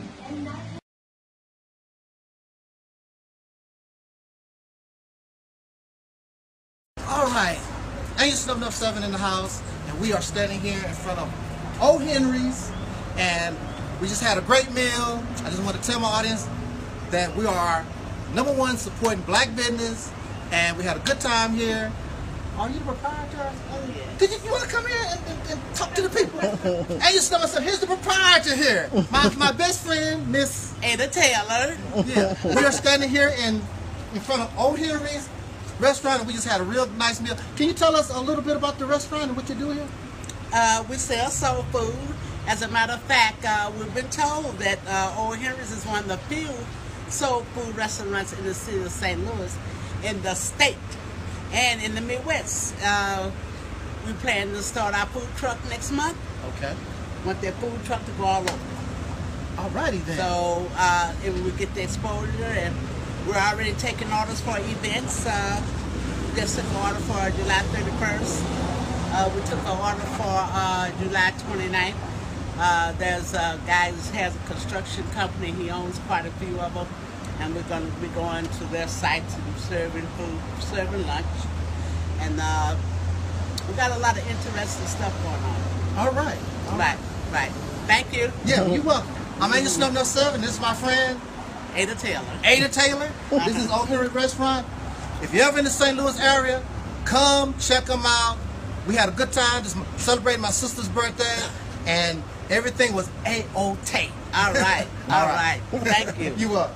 All right, Angel Snubbing Up 7 in the house, and we are standing here in front of O. Henry's, and we just had a great meal. I just want to tell my audience that we are #1 supporting black business, and we had a good time here. Are you the proprietor? Oh, yeah. You want to come here and talk to the people? Angel Snubbing Up 7, here's the proprietor here. My best friend, Miss Ada Taylor. Yeah, we are standing here in front of O. Henry's restaurant, and we just had a real nice meal. Can you tell us a little bit about the restaurant and what you do here? We sell soul food. As a matter of fact, we've been told that O. Henry's is one of the few soul food restaurants in the city of St. Louis, in the state, and in the Midwest. We plan to start our food truck next month. Okay. Want that food truck to go all over. Alrighty then. So if we get the exposure, and we're already taking orders for events. We just took an order for July 31st. We took an order for July 29th. There's a guy who has a construction company. He owns quite a few of them. And we're going to be going to their sites and serving food, serving lunch. And we got a lot of interesting stuff going on. All right. Right. Thank you. Yeah, you're welcome. I'm Angel Snubbing Up 7. This is my friend Ada Taylor. Ada Taylor. This is O. Henry Restaurant. If you're ever in the St. Louis area, come check them out. We had a good time just celebrating my sister's birthday, and everything was A-OK. All right. All right. Thank you. You up.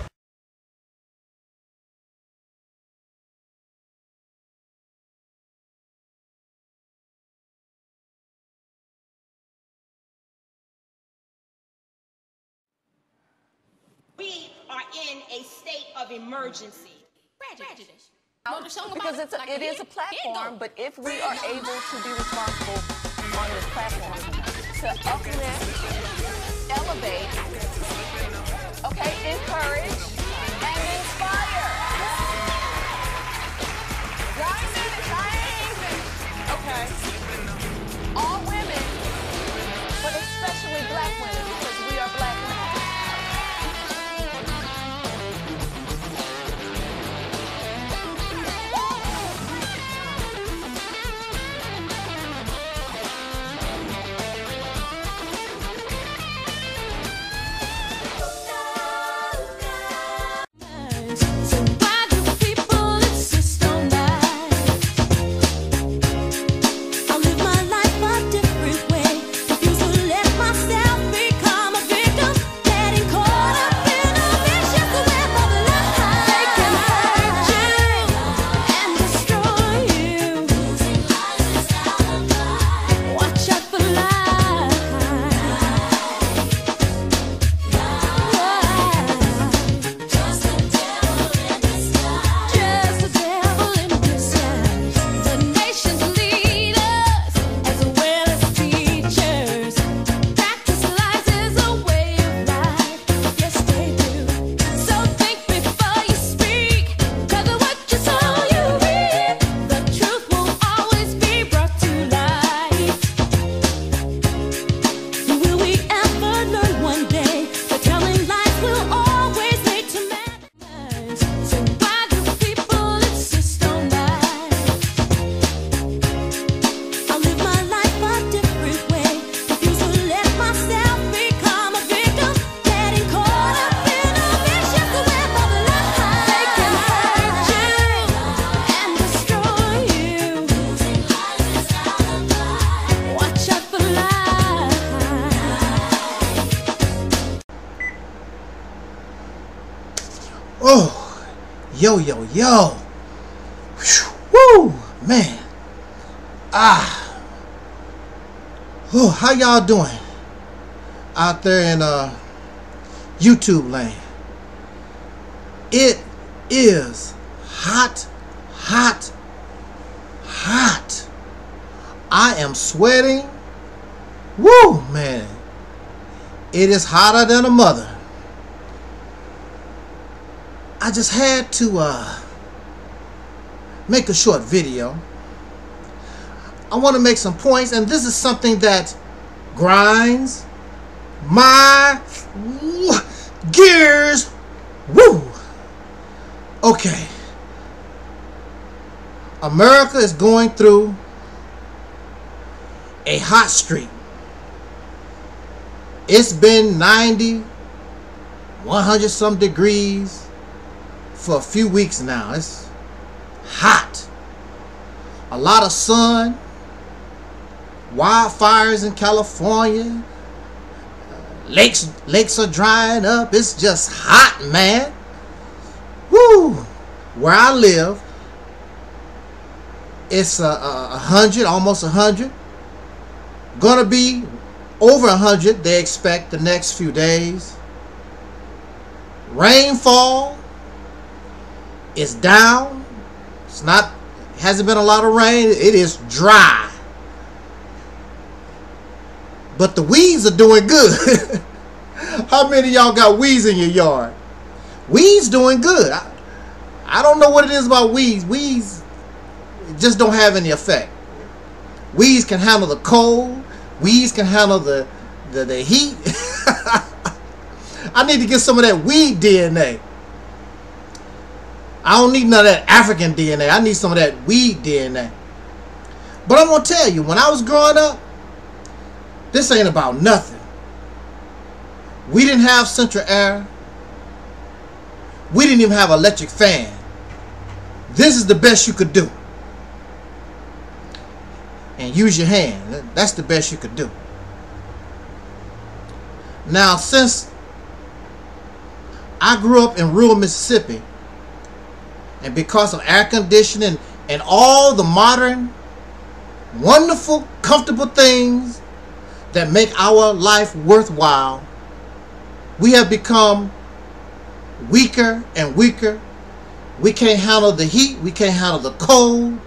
We are in a state of emergency. Prejudice. Because it is a platform, but if we are able to be responsible on this platform to uplift, elevate, okay, encourage, and inspire. Okay. All women, but especially black women, because we are black women. Oh, yo. Woo, man. Oh, how y'all doing? out there in YouTube land. It is hot, hot, hot. I am sweating. Woo, man. It is hotter than a mother. I just had to make a short video. I want to make some points, and this is something that grinds my gears. Woo! Okay. America is going through a hot streak. It's been 90, 100 some degrees for a few weeks now. It's hot. A lot of sun. Wildfires in California. Lakes are drying up. It's just hot, man. Woo! Where I live, it's 100, almost 100. Gonna be over 100, they expect, the next few days. Rainfall is down. It's not, hasn't been a lot of rain. It is dry. But the weeds are doing good. How many of y'all got weeds in your yard? Weeds doing good. I don't know what it is about weeds. Weeds just don't have any effect. Weeds can handle the cold. Weeds can handle the heat. I need to get some of that weed DNA. I don't need none of that African DNA. I need some of that weed DNA. But I'm going to tell you, when I was growing up, this ain't about nothing. We didn't have central air. We didn't even have an electric fan. This is the best you could do. And use your hand. That's the best you could do. Now, since I grew up in rural Mississippi, and because of air conditioning and all the modern, wonderful, comfortable things that make our life worthwhile, we have become weaker and weaker. We can't handle the heat. We can't handle the cold.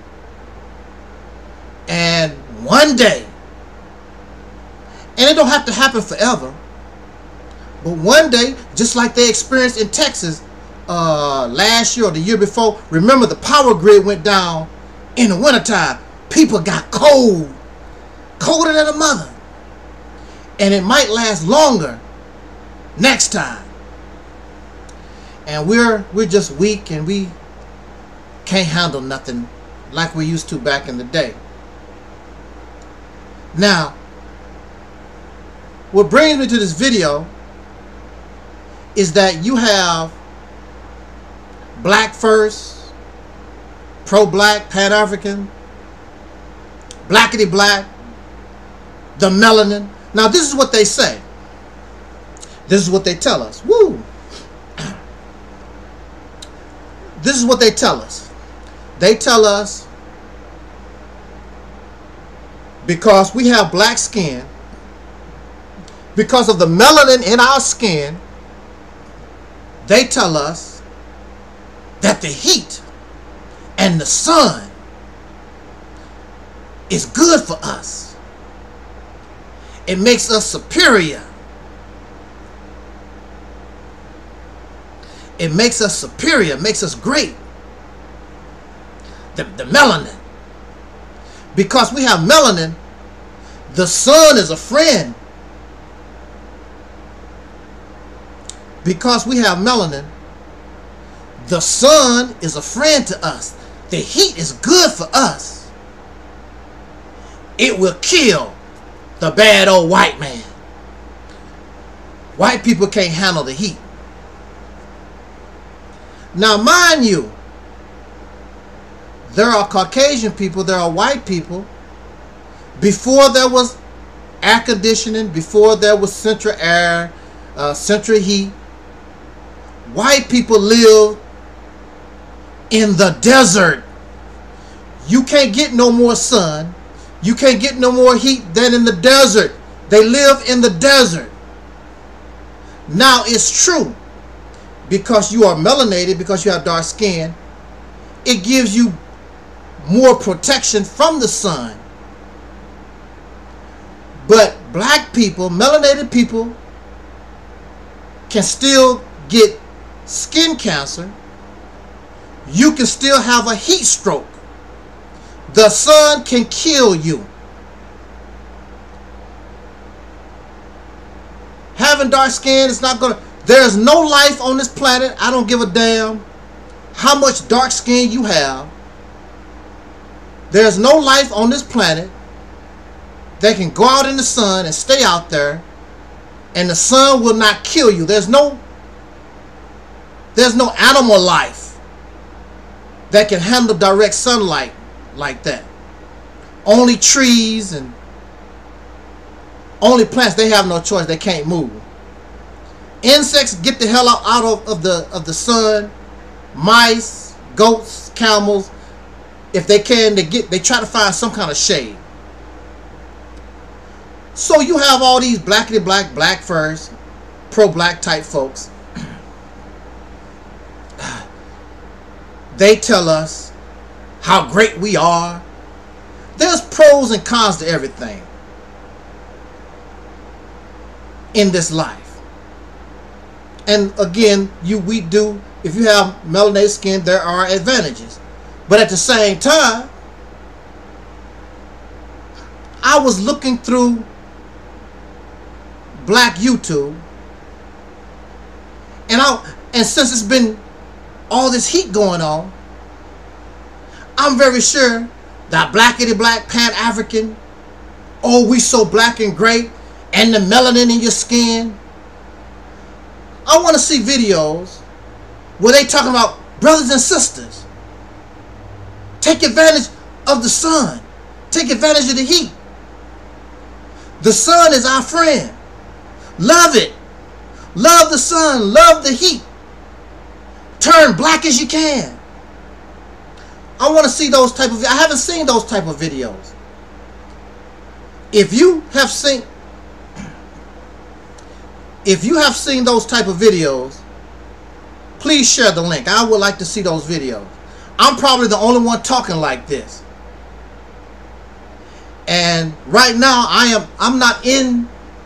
And one day, and it don't have to happen forever, but one day, just like they experienced in Texas last year or the year before, remember the power grid went down in the wintertime. People got cold. Colder than a mother. And it might last longer next time. And we're just weak, and we can't handle nothing like we used to back in the day. Now, what brings me to this video is that you have Black First, pro-black, Pan-African, blackity black, the melanin. Now, this is what they say. This is what they tell us. Woo! This is what they tell us. They tell us because we have black skin, because of the melanin in our skin, they tell us that the heat and the sun is good for us. It makes us superior. It makes us superior, makes us great. The melanin. Because we have melanin, the sun is a friend. Because we have melanin, the sun is a friend to us. The heat is good for us. It will kill the bad old white man. White people can't handle the heat. Now, mind you, there are Caucasian people, there are white people. Before there was air conditioning, before there was central air, central heat, white people live in the desert. You can't get no more sun. You can't get no more heat than in the desert. They live in the desert. Now it's true, because you are melanated, because you have dark skin, it gives you more protection from the sun. But black people, melanated people, can still get skin cancer. You can still have a heat stroke. The sun can kill you. Having dark skin is not gonna, there's no life on this planet. I don't give a damn how much dark skin you have. There's no life on this planet that can go out in the sun and stay out there and the sun will not kill you. There's no animal life that can handle direct sunlight like that. Only trees and only plants. They have no choice. They can't move. Insects get the hell out of the sun. Mice, goats, camels, if they can, they try to find some kind of shade. So you have all these blackity black furs, pro-black type folks. They tell us how great we are. There's pros and cons to everything in this life. And again, if you have melanated skin, there are advantages. But at the same time, I was looking through Black YouTube, and since it's been all this heat going on, I'm very sure that blackity black Pan-African, oh, we so black and great, and the melanin in your skin. I want to see videos where they talking about brothers and sisters. Take advantage of the sun. Take advantage of the heat. The sun is our friend. Love it. Love the sun. Love the heat. Turn black as you can. I want to see those type of, I haven't seen those type of videos. If you have seen those type of videos, please share the link. I would like to see those videos. I'm probably the only one talking like this. And right now I'm not in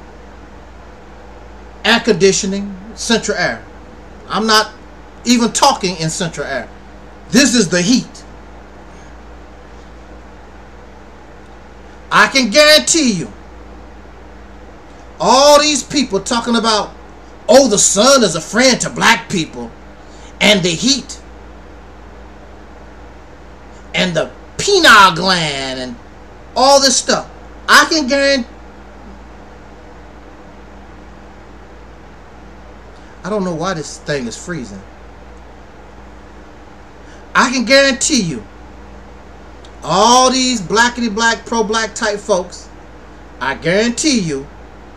air conditioning, central air. I'm not even talking in central air. This is the heat. I can guarantee you, all these people talking about, oh, the sun is a friend to black people, and the heat, and the pineal gland, and all this stuff. I can guarantee, I don't know why this thing is freezing. I can guarantee you, all these blackity black, pro-black type folks, I guarantee you,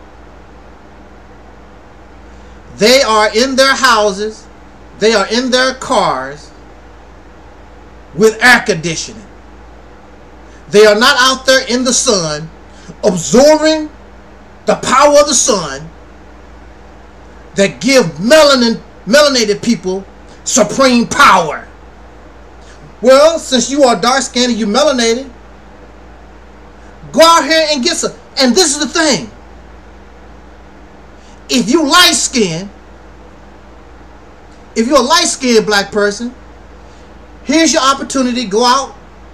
they are in their houses, they are in their cars with air conditioning. They are not out there in the sun absorbing the power of the sun that give melanated people supreme power. Well, since you are dark skinned and you melanated, go out here and get some. And this is the thing. If you light skinned, if you're a light skinned black person, here's your opportunity. Go out.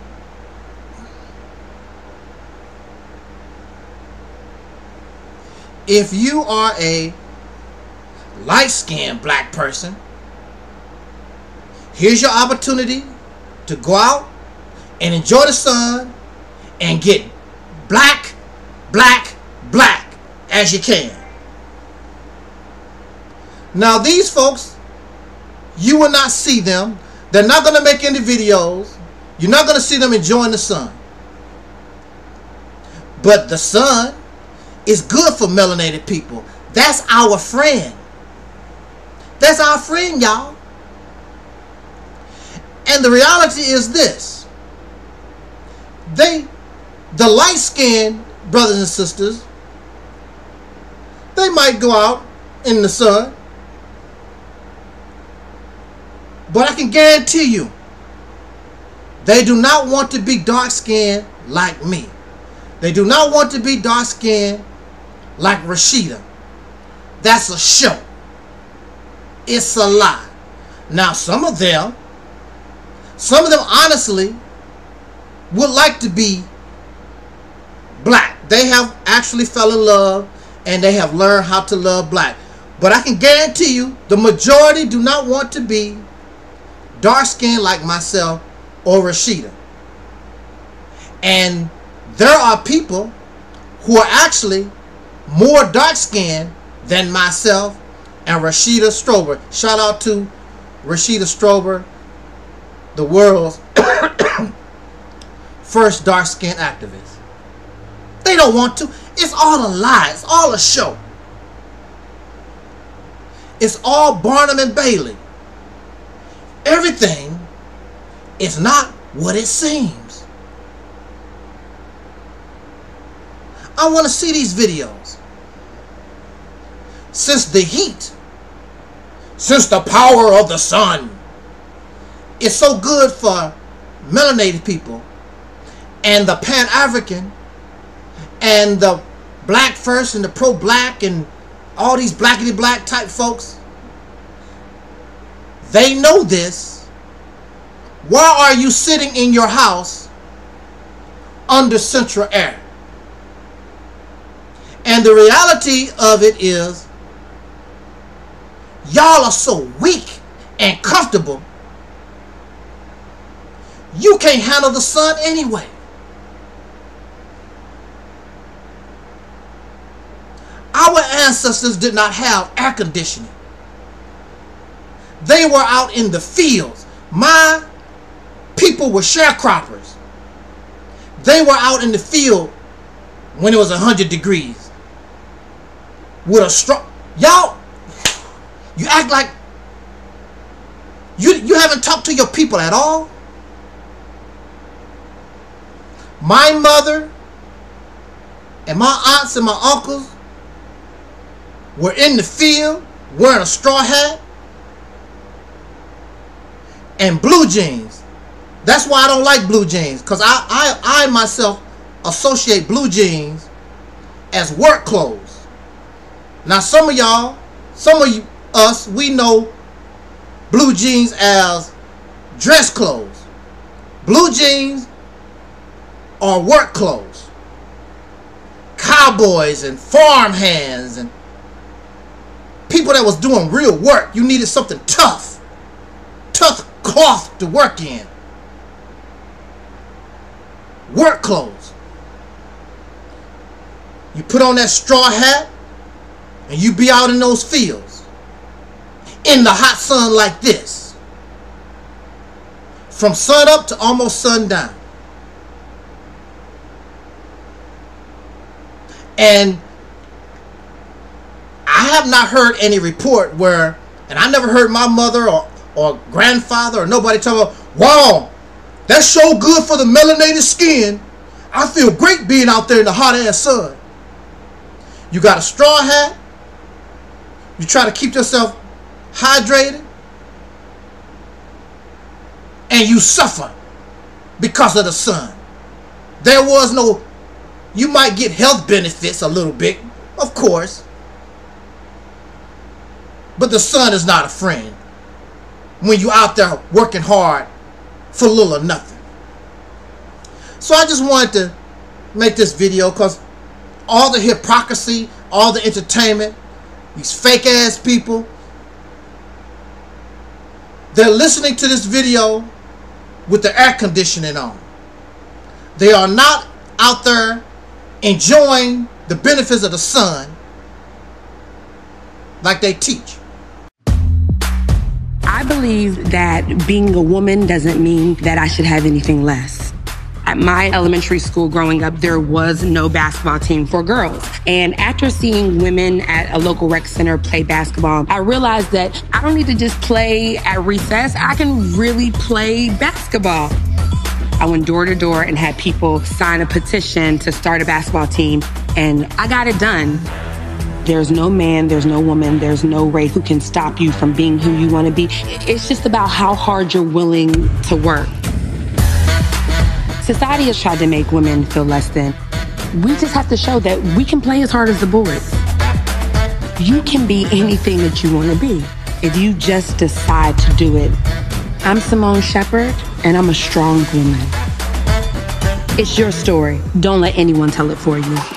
If you are a light skinned black person, here's your opportunity to go out and enjoy the sun and get black, black, black as you can. Now these folks, you will not see them. They're not going to make any videos. You're not going to see them enjoying the sun. But the sun is good for melanated people. That's our friend. That's our friend, y'all. And the reality is this. The light-skinned brothers and sisters, they might go out in the sun. But I can guarantee you, they do not want to be dark-skinned like me. They do not want to be dark-skinned like Rashida. That's a show. It's a lie. Now, some of them honestly would like to be black. They have actually fell in love and they have learned how to love black. But I can guarantee you, the majority do not want to be dark-skinned like myself or Rashida. And there are people who are actually more dark-skinned than myself and Rashida Strober. Shout out to Rashida Strober, the world's first dark-skinned activist. They don't want to. It's all a lie. It's all a show. It's all Barnum and Bailey. Everything is not what it seems. I want to see these videos. Since the heat, since the power of the sun is so good for melanated people and the Pan-African and the black first and the pro-black and all these blackity-black type folks, they know this. Why are you sitting in your house under central air? And the reality of it is, y'all are so weak and comfortable, you can't handle the sun anyway. Our ancestors did not have air conditioning. They were out in the fields. My people were sharecroppers. They were out in the field when it was 100 degrees. With a straw. Y'all, you act like you haven't talked to your people at all. My mother and my aunts and my uncles were in the field wearing a straw hat and blue jeans. That's why I don't like blue jeans, because I myself associate blue jeans as work clothes. Now some of y'all, us, we know blue jeans as dress clothes. Blue jeans are work clothes. Cowboys and farm hands and people that was doing real work. You needed something tough cloth to work in. Work clothes. You put on that straw hat and you be out in those fields in the hot sun like this, from sun up to almost sundown. And I have not heard any report where, and I never heard my mother or grandfather or nobody tell me, wow, that's so good for the melanated skin. I feel great being out there in the hot ass sun. You got a straw hat. You try to keep yourself hydrated. And you suffer because of the sun. There was no, you might get health benefits a little bit, of course. But the sun is not a friend when you're out there working hard for little or nothing. So I just wanted to make this video because all the hypocrisy, all the entertainment, these fake ass people, they're listening to this video with the air conditioning on. They are not out there enjoying the benefits of the sun like they teach. I believe that being a woman doesn't mean that I should have anything less. At my elementary school growing up, there was no basketball team for girls. And after seeing women at a local rec center play basketball, I realized that I don't need to just play at recess. I can really play basketball. I went door to door and had people sign a petition to start a basketball team, and I got it done. There's no man, there's no woman, there's no race who can stop you from being who you want to be. It's just about how hard you're willing to work. Society has tried to make women feel less than. We just have to show that we can play as hard as the boys. You can be anything that you want to be if you just decide to do it. I'm Simone Shepherd, and I'm a strong woman. It's your story. Don't let anyone tell it for you.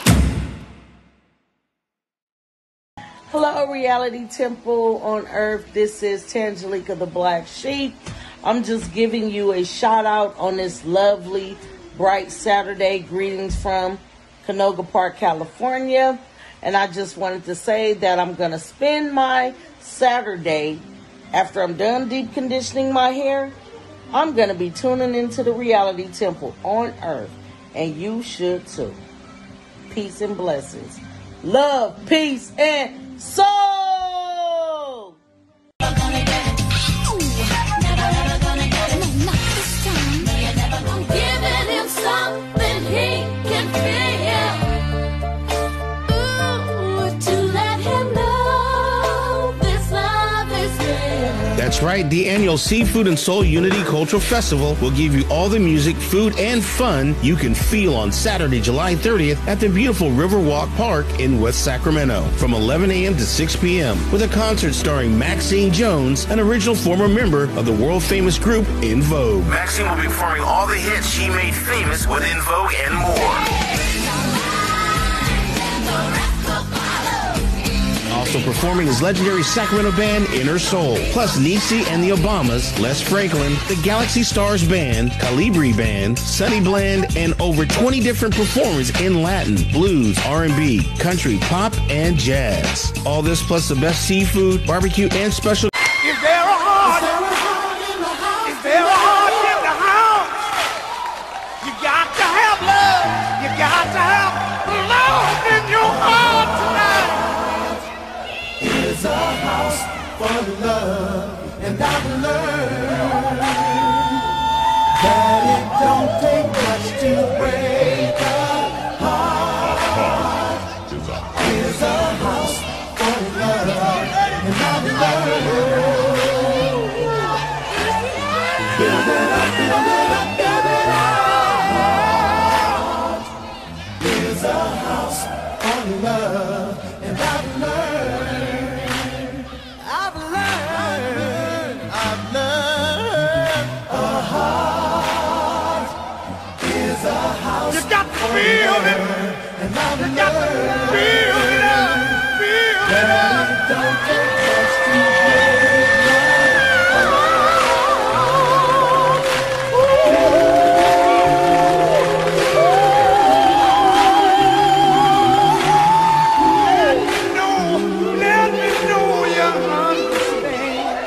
Hello, Reality Temple on Earth. This is Tangelica the Black Sheep. I'm just giving you a shout out on this lovely, bright Saturday. Greetings from Canoga Park, California. And I just wanted to say that I'm going to spend my Saturday, after I'm done deep conditioning my hair, I'm going to be tuning into the Reality Temple on Earth. And you should too. Peace and blessings. Love, peace, and soul! Giving him something he can feel. Ooh, to let him know this love is real. That's right, the annual Seafood and Soul Unity Cultural Festival will give you all the music, food, and fun you can feel on Saturday, July 30th at the beautiful Riverwalk Park in West Sacramento from 11 a.m. to 6 p.m. with a concert starring Maxine Jones, an original former member of the world-famous group En Vogue. Maxine will be performing all the hits she made famous with En Vogue and more. Also performing is legendary Sacramento band Inner Soul, plus Niecy and the Obamas, Les Franklin, the Galaxy Stars Band, Calibri Band, Sunny Bland, and over 20 different performers in Latin, blues, R&B, country, pop, and jazz. All this plus the best seafood, barbecue, and special... Is there a heart? Is there a heart in the house? You got to have love. You got to have love in your heart tonight. Here's a house for love, and I've learned that it don't take much to break a heart. Here's a house for love, and I've learned. Build it up, build it up, build it up. Here's a house for love, and I've learned. You got to feel it. You got to feel it. Feel it. Don't take much to let me know you understand.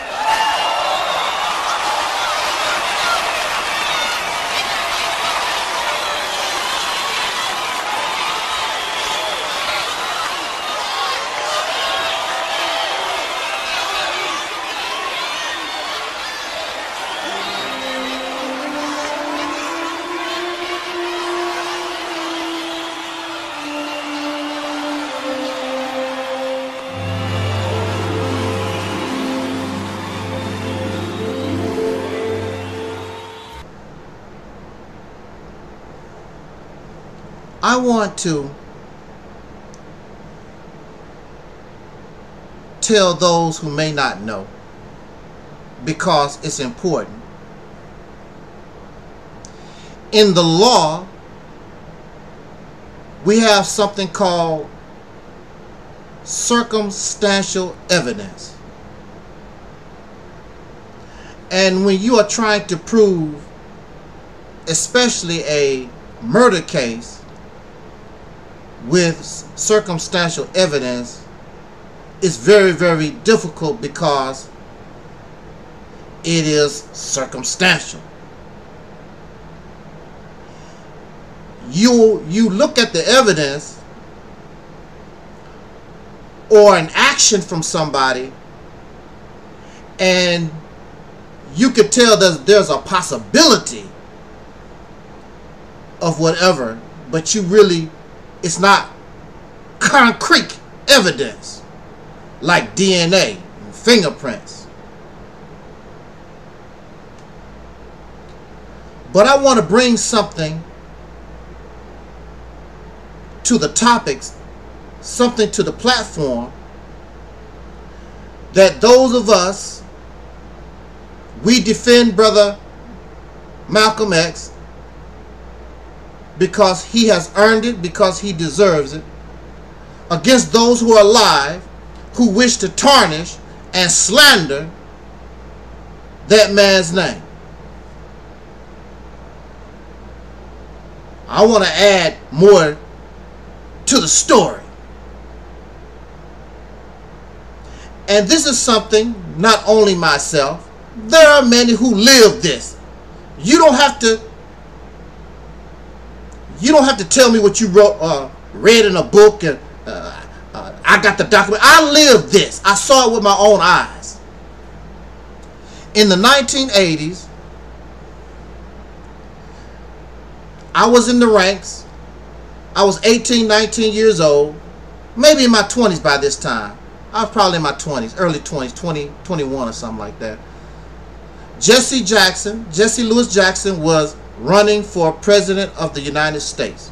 I want to tell those who may not know, because it's important. In the law, we have something called circumstantial evidence. And when you are trying to prove, especially a murder case, with circumstantial evidence, it's very, very difficult because it is circumstantial. You look at the evidence or an action from somebody, and you could tell that there's a possibility of whatever, but you really, it's not concrete evidence like DNA and fingerprints. But I want to bring something to the topics, something to the platform that those of us, we defend Brother Malcolm X because he has earned it, because he deserves it, against those who are alive who wish to tarnish and slander that man's name. I want to add more to the story. And this is something not only myself, there are many who live this. You don't have to tell me what you wrote, read in a book, and I got the document. I lived this. I saw it with my own eyes. In the 1980s, I was in the ranks. I was 18, 19 years old, maybe in my 20s by this time. I was probably in my 20s, early 20s, 20, 21 or something like that. Jesse Louis Jackson was running for president of the United States.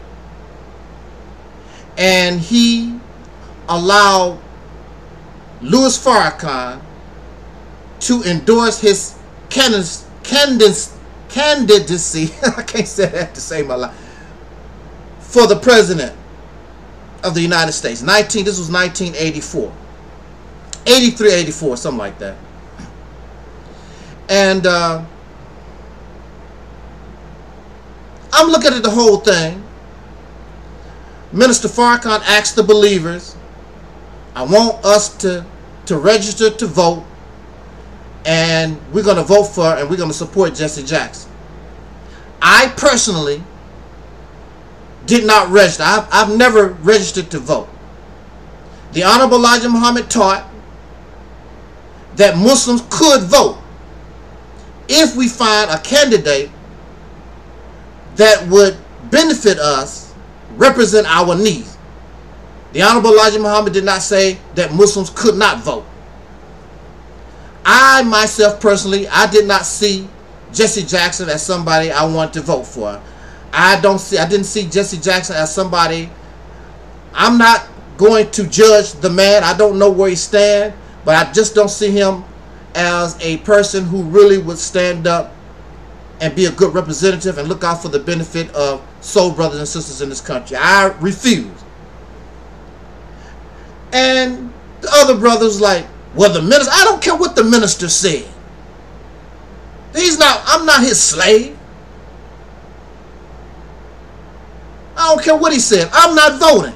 And he allowed Louis Farrakhan to endorse his candidacy, I can't say that to save my life, for the president of the United States. This was 1984. 83, 84, something like that. And I'm looking at the whole thing. Minister Farrakhan asked the believers, I want us to register to vote, and we're going to vote for and we're going to support Jesse Jackson. I personally did not register. I've never registered to vote. The Honorable Elijah Muhammad taught that Muslims could vote if we find a candidate that would benefit us, represent our needs. The Honorable Elijah Muhammad did not say that Muslims could not vote. I myself personally, I did not see Jesse Jackson as somebody I wanted to vote for. I didn't see Jesse Jackson as somebody. I'm not going to judge the man. I don't know where he stands, but I just don't see him as a person who really would stand up and be a good representative and look out for the benefit of soul brothers and sisters in this country. I refuse. And the other brothers like, well, the minister, I don't care what the minister said. I'm not his slave. I don't care what he said. I'm not voting.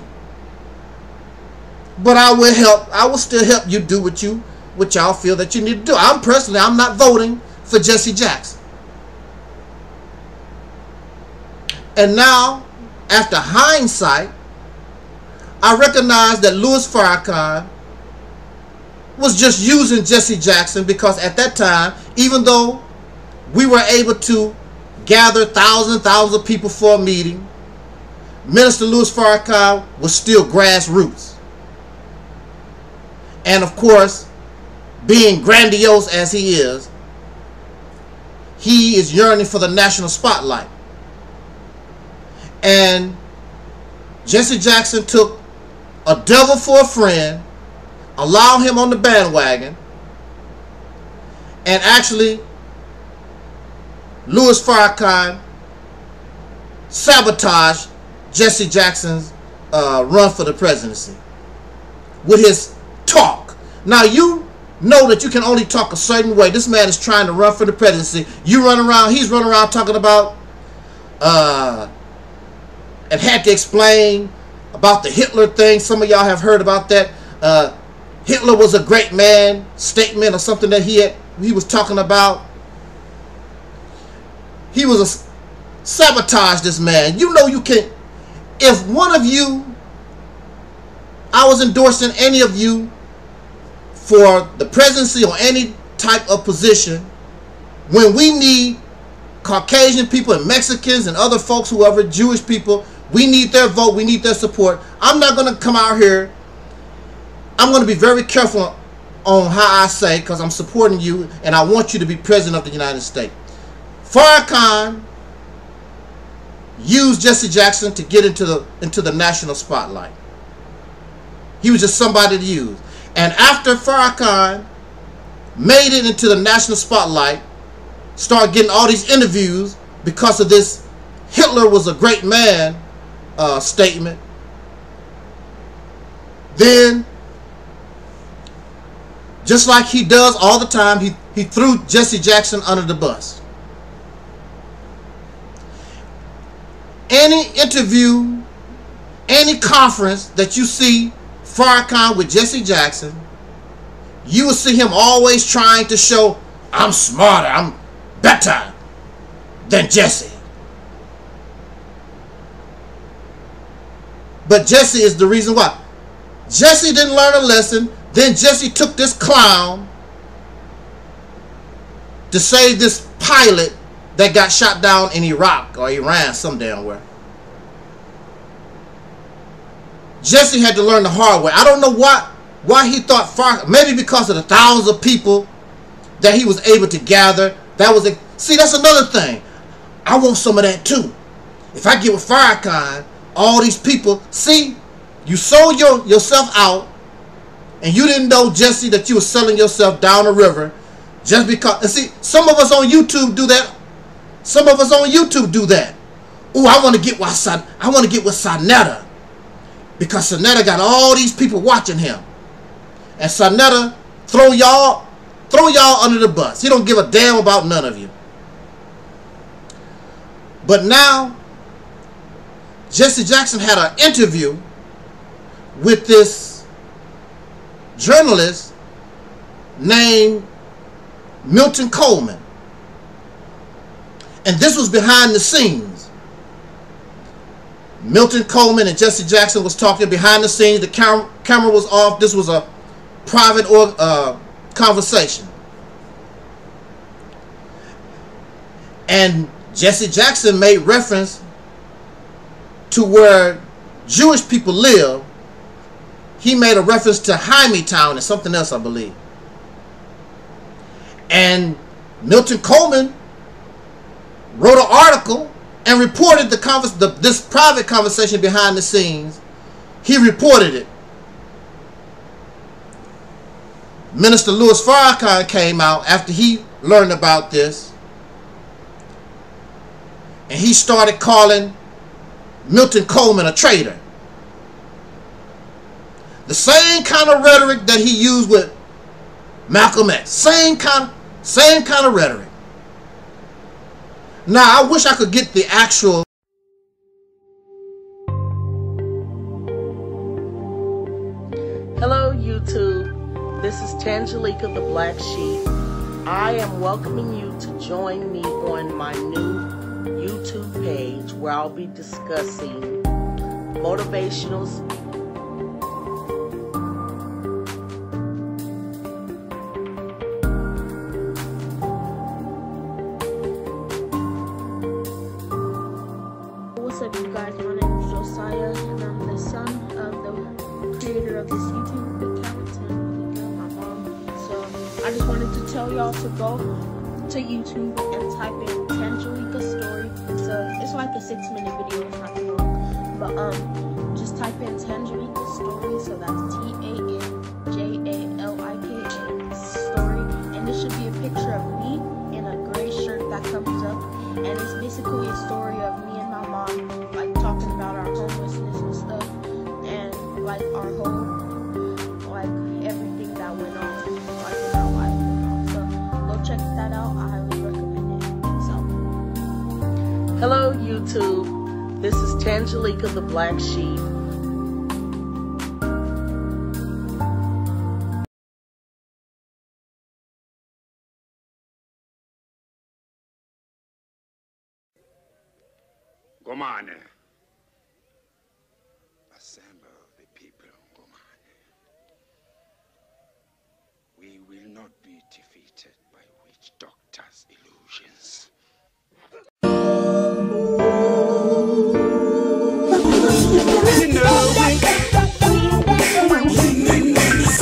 But I will still help you do what y'all feel that you need to do. I'm not voting for Jesse Jackson. And now, after hindsight, I recognize that Louis Farrakhan was just using Jesse Jackson because at that time, even though we were able to gather thousands of people for a meeting, Minister Louis Farrakhan was still grassroots. And of course, being grandiose as he is yearning for the national spotlight. And Jesse Jackson took a devil for a friend, allowed him on the bandwagon, and actually Louis Farrakhan sabotaged Jesse Jackson's run for the presidency with his talk. Now you know that you can only talk a certain way. This man is trying to run for the presidency. He's running around talking about and had to explain about the Hitler thing. Some of y'all have heard about that. Hitler was a great man statement or something that he was talking about. He was sabotage this man. You know you can. If one of you, I was endorsing any of you for the presidency or any type of position, when we need Caucasian people and Mexicans and other folks, whoever, Jewish people, we need their vote, we need their support. I'm not going to come out here I'm going to be very careful on how I say, because I'm supporting you and I want you to be president of the United States. Farrakhan used Jesse Jackson to get into the national spotlight. He was just somebody to use. And after Farrakhan made it into the national spotlight, started getting all these interviews because of this Hitler was a great man statement, then just like he does all the time, he threw Jesse Jackson under the bus. Any interview, any conference that you see Farrakhan with Jesse Jackson, you will see him always trying to show, I'm smarter, I'm better than Jesse. But Jesse is the reason why. Jesse didn't learn a lesson. Then Jesse took this clown to save this pilot that got shot down in Iraq or Iran, some damn where. Jesse had to learn the hard way. I don't know why he thought Farrakhan, maybe because of the thousands of people that he was able to gather. See, that's another thing. I want some of that too. If I get with Farrakhan, all these people, see, you sold yourself out, and you didn't know, Jesse, that you were selling yourself down the river just because. And see, some of us on YouTube do that. Some of us on YouTube do that. Ooh, I want to get with Sonetta, because Sonetta got all these people watching him, and Sonetta throw y'all under the bus. He don't give a damn about none of you. But now Jesse Jackson had an interview with this journalist named Milton Coleman. And this was behind the scenes. Milton Coleman and Jesse Jackson was talking behind the scenes. The camera was off. This was a private conversation. And Jesse Jackson made reference to where Jewish people live. He made a reference to Hymietown and something else, I believe. And Milton Coleman wrote an article and reported this private conversation behind the scenes. He reported it. Minister Louis Farrakhan came out after he learned about this, and he started calling Milton Coleman a traitor. The same kind of rhetoric that he used with Malcolm X. Same kind of rhetoric. Now, I wish I could get the actual. Hello, YouTube. This is Tangelica the Black Sheep. I am welcoming you to join me on my new YouTube page where I'll be discussing motivational What's up, you guys? My name is Josiah, and I'm the son of the creator of this YouTube account, and my mom. So I just wanted to tell y'all to go to YouTube and type in Tangelica Story. It's like a 6-minute video, it's not long. But just type in Tangelica Story, so that's T-A-N-J-A-L-I-K-A Story. And this should be a picture of me in a gray shirt that comes up. And it's basically a story of me and my mom, like, talking about our homelessness and stuff. And, like, our whole, like, everything that went on, like, in our life and all. So go check that out. I highly recommend it. So. Hello, YouTube. This is Tangelica the Black Sheep. Gomane. Assemble the people, Gomane. We will not be defeated by witch doctors' illusions. You know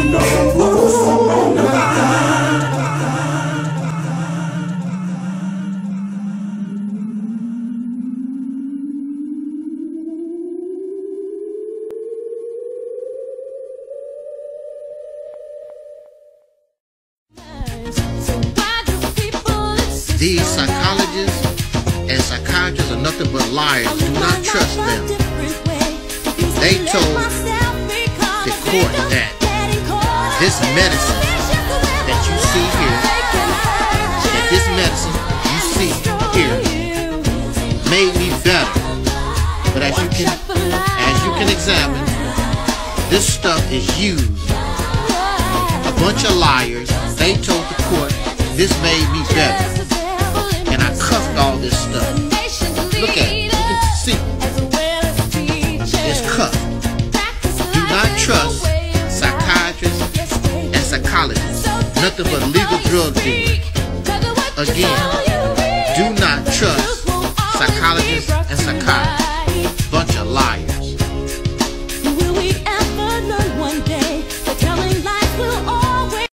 These psychologists and psychiatrists are nothing but liars. Do not trust them. They told the court that this medicine that you see here, that this medicine you see here made me better. But as you can examine, this stuff is used. A bunch of liars. They told the court this made me better. And I cuffed all this stuff. Look at it. You can see. It's cuffed. Do not trust psychiatrists and psychologists. Nothing but legal drug dealers. Again, do not trust psychologists and psychiatrists. Bunch of liars. Will we ever learn one day that telling lies will always...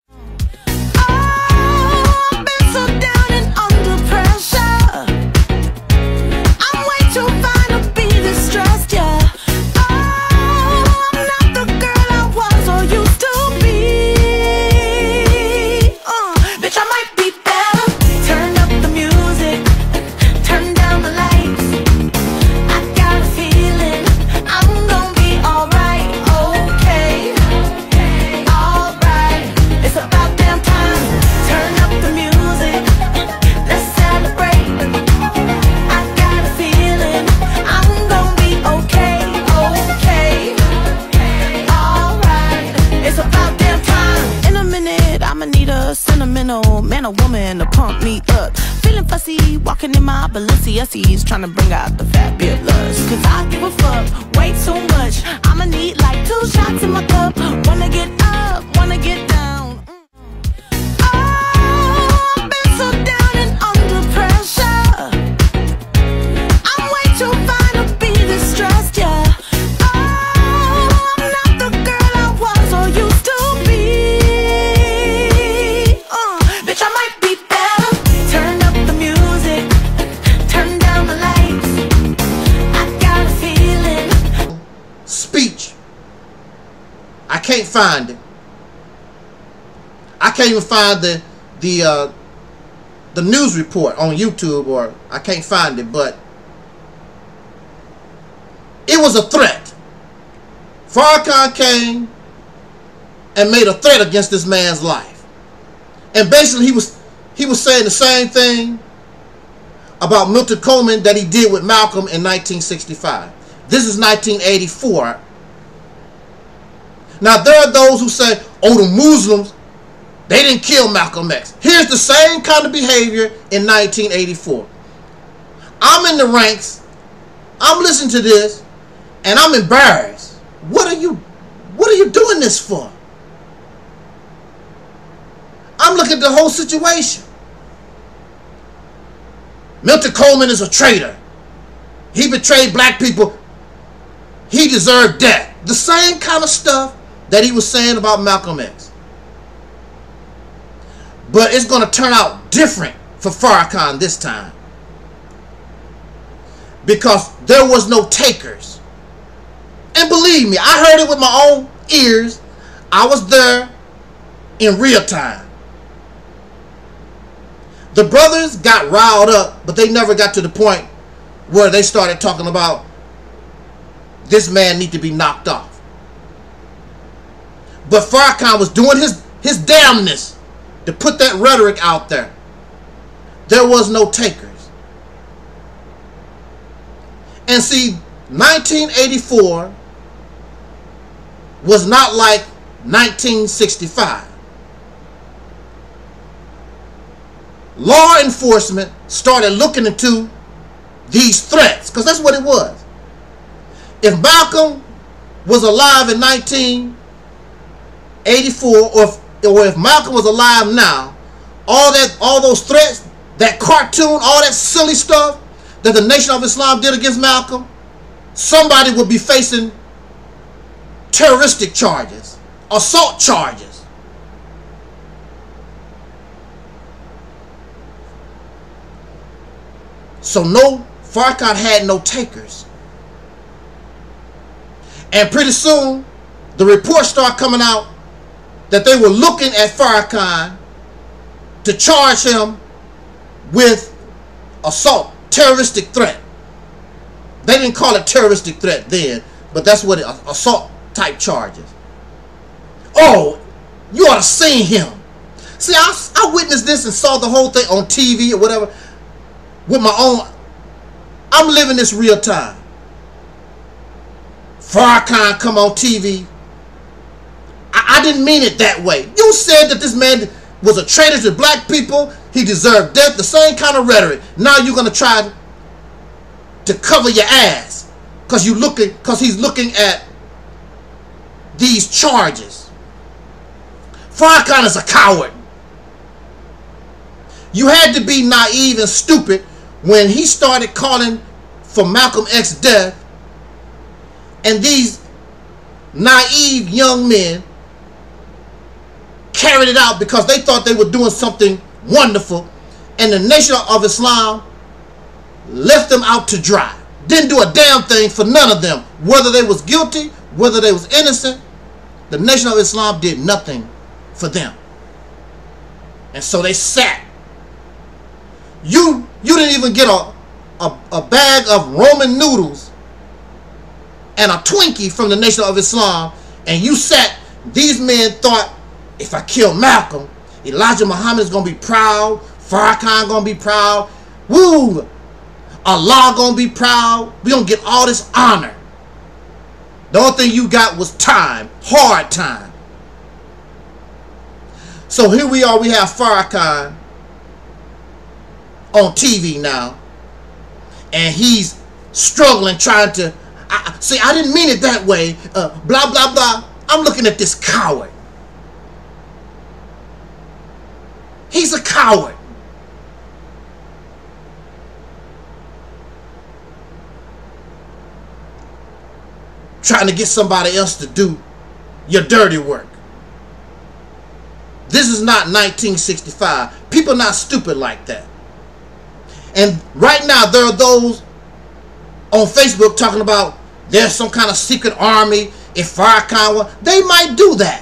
Man or woman to pump me up. Feeling fussy, walking in my Balenciennes, trying to bring out the fabulous. Cause I give a fuck way too much. I'ma need like 2 shots in my cup. Wanna get up, wanna get down. Oh, I've been so down and under pressure. I'm way too fine to be this stressed, yeah. Oh, I'm not the girl I was or used to be. Bitch, I might be better. Turn up the music, turn down the lights. I got a feeling. Speech. I can't find it. I can't even find the news report on YouTube, or I can't find it, but it was a threat. Farrakhan came and made a threat against this man's life. And basically he was saying the same thing about Milton Coleman that he did with Malcolm in 1965. This is 1984. Now there are those who say, oh, the Muslims, they didn't kill Malcolm X. Here's the same kind of behavior in 1984. I'm in the ranks, I'm listening to this, and I'm embarrassed. What are you doing this for? I'm looking at the whole situation. Milton Coleman is a traitor. He betrayed black people. He deserved death. The same kind of stuff that he was saying about Malcolm X. But it's going to turn out different for Farrakhan this time. Because there was no takers. And believe me, I heard it with my own ears. I was there in real time. The brothers got riled up, but they never got to the point where they started talking about this man need to be knocked off. But Farrakhan was doing his damnness to put that rhetoric out there. There was no takers. And see, 1984 was not like 1965. Law enforcement started looking into these threats, because that's what it was. If Malcolm was alive in 1984, or if Malcolm was alive now, all those threats, that cartoon, all that silly stuff that the Nation of Islam did against Malcolm, somebody would be facing terroristic charges assault charges. So no, Farrakhan had no takers. And pretty soon, the reports start coming out that they were looking at Farrakhan to charge him with assault, terroristic threat. They didn't call it terroristic threat then, but that's what assault type charges. Oh, you ought to see him. See, I witnessed this and saw the whole thing on TV or whatever with my own. I'm living this real time. Farrakhan come on TV. I didn't mean it that way. You said that this man was a traitor to black people. He deserved death. The same kind of rhetoric. Now you're gonna try to cover your ass because he's looking at these charges. Farrakhan is a coward. You had to be naive and stupid when he started calling for Malcolm X's death, and these naive young men carried it out because they thought they were doing something wonderful, and the Nation of Islam left them out to dry. Didn't do a damn thing for none of them. Whether they was guilty, whether they was innocent, the Nation of Islam did nothing for them. And so they sat. You didn't even get a bag of Roman noodles and a Twinkie from the Nation of Islam, and you sat. These men thought, if I kill Malcolm, Elijah Muhammad is going to be proud, Farrakhan going to be proud, woo, Allah going to be proud, we going to get all this honor. The only thing you got was time, hard time. So here we are, we have Farrakhan on TV now, and he's struggling, trying to, see, I didn't mean it that way, blah, blah, blah. I'm looking at this coward. He's a coward. Trying to get somebody else to do your dirty work. This is not 1965. People are not stupid like that. And right now there are those on Facebook talking about there's some kind of secret army if Farrakhan, they might do that.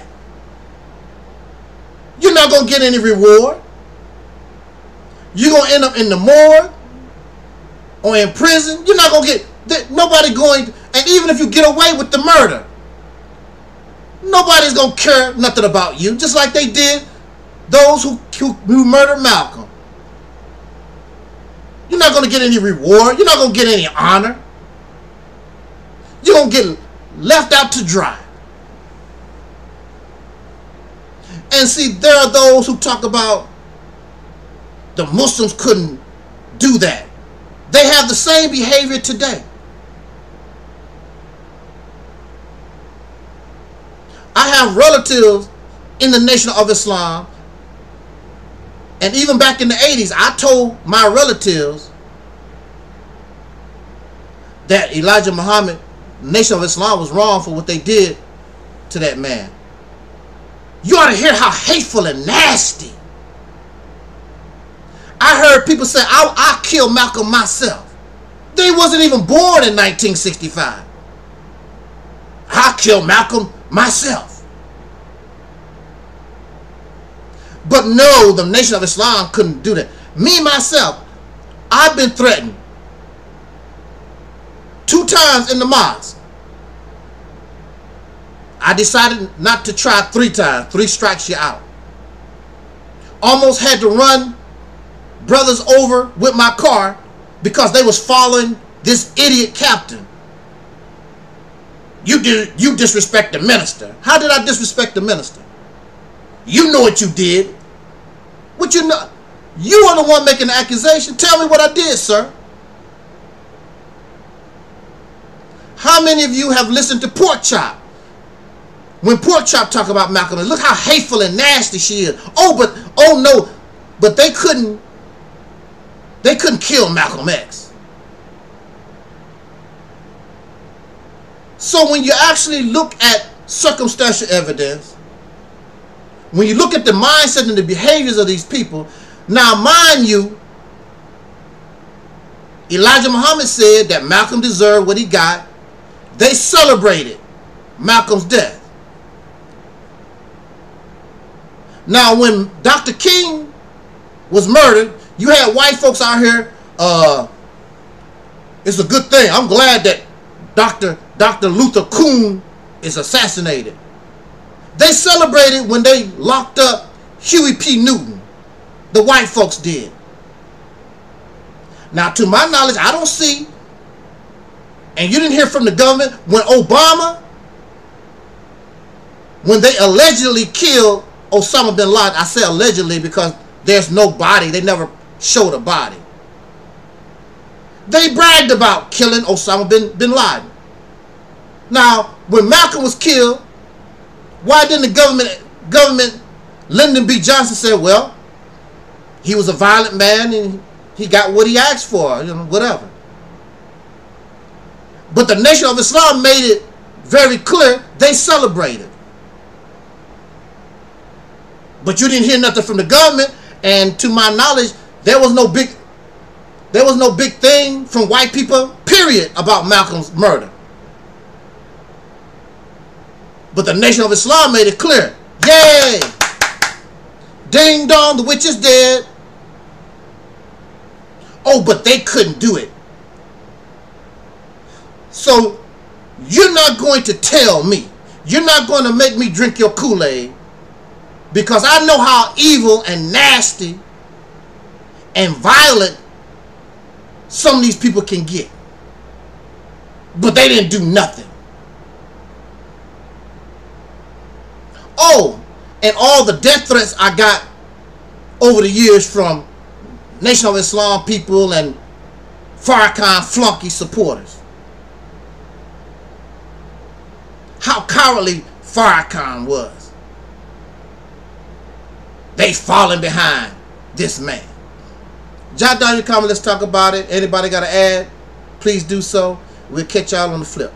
You're not going to get any reward. You're going to end up in the morgue or in prison. You're not going to get, nobody going, and even if you get away with the murder, nobody's going to care nothing about you, just like they did those who murdered Malcolm. You're not going to get any reward. You're not going to get any honor. You're going to get left out to dry. And see, there are those who talk about the Muslims couldn't do that. They have the same behavior today. I have relatives in the Nation of Islam, and even back in the 80s, I told my relatives that Elijah Muhammad, Nation of Islam, was wrong for what they did to that man. You ought to hear how hateful and nasty. I heard people say, I killed Malcolm myself. They wasn't even born in 1965. I killed Malcolm myself. But no, the Nation of Islam couldn't do that. Me, myself, I've been threatened 2 times in the mosque. I decided not to try 3 times. 3 strikes you out. Almost had to run brothers over with my car because they was following this idiot captain. You disrespect the minister. How did I disrespect the minister? You know what you did. What you know? You are the one making the accusation. Tell me what I did, sir. How many of you have listened to Pork Chop? When Pork Chop talk about Malcolm, look how hateful and nasty she is. Oh no, but they couldn't kill Malcolm X. So when you actually look at circumstantial evidence, when you look at the mindset and the behaviors of these people, now mind you, Elijah Muhammad said that Malcolm deserved what he got. They celebrated Malcolm's death. Now when Dr. King was murdered, you had white folks out here, it's a good thing. I'm glad that Dr. Luther Kuhn is assassinated. They celebrated when they locked up Huey P. Newton. The white folks did. Now, to my knowledge, I don't see, and you didn't hear from the government, when Obama, when they allegedly killed Osama bin Laden. I say allegedly because there's no body. They never showed a body. They bragged about killing Osama bin Laden. Now, when Malcolm was killed, why didn't the government, Lyndon B. Johnson said, well, he was a violent man and he got what he asked for, you know, whatever. But the Nation of Islam made it very clear they celebrated. But you didn't hear nothing from the government, and to my knowledge, there was no big thing from white people, period, about Malcolm's murder. But the Nation of Islam made it clear. Yay! Ding dong, the witch is dead. Oh, but they couldn't do it. So, you're not going to tell me, you're not going to make me drink your Kool-Aid, because I know how evil and nasty and violent some of these people can get. But they didn't do nothing. Oh, and all the death threats I got over the years from Nation of Islam people and Farrakhan flunky supporters. How cowardly Farrakhan was. They falling behind this man. Jot down your comment, let's talk about it. Anybody got to add? Please do so. We'll catch y'all on the flip.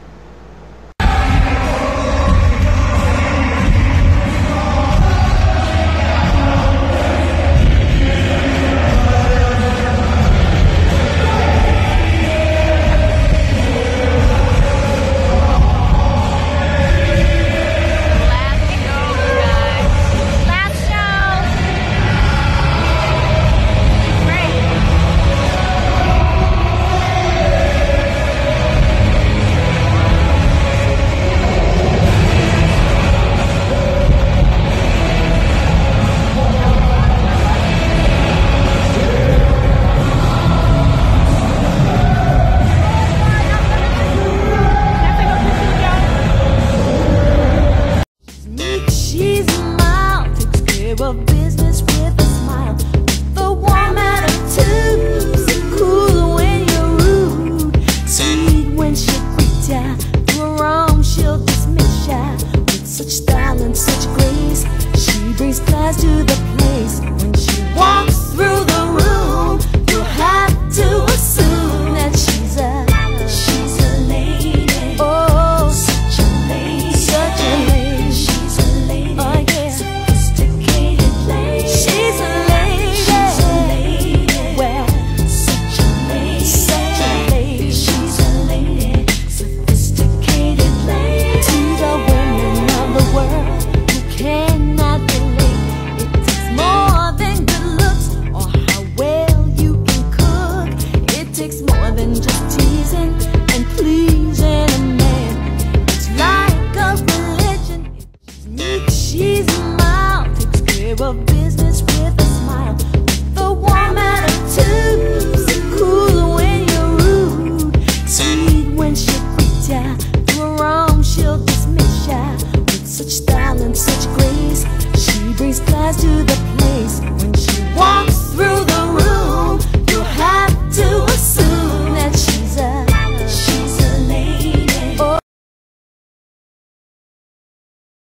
The world.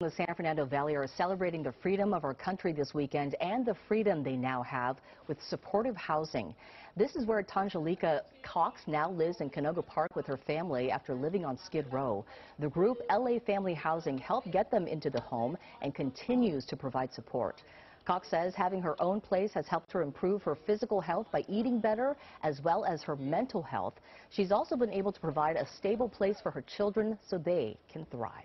The San Fernando Valley are celebrating the freedom of our country this weekend and the freedom they now have with supportive housing. This is where Tanjalika Cox now lives in Canoga Park with her family after living on Skid Row. The group LA Family Housing helped get them into the home and continues to provide support. Cox says having her own place has helped her improve her physical health by eating better as well as her mental health. She's also been able to provide a stable place for her children so they can thrive.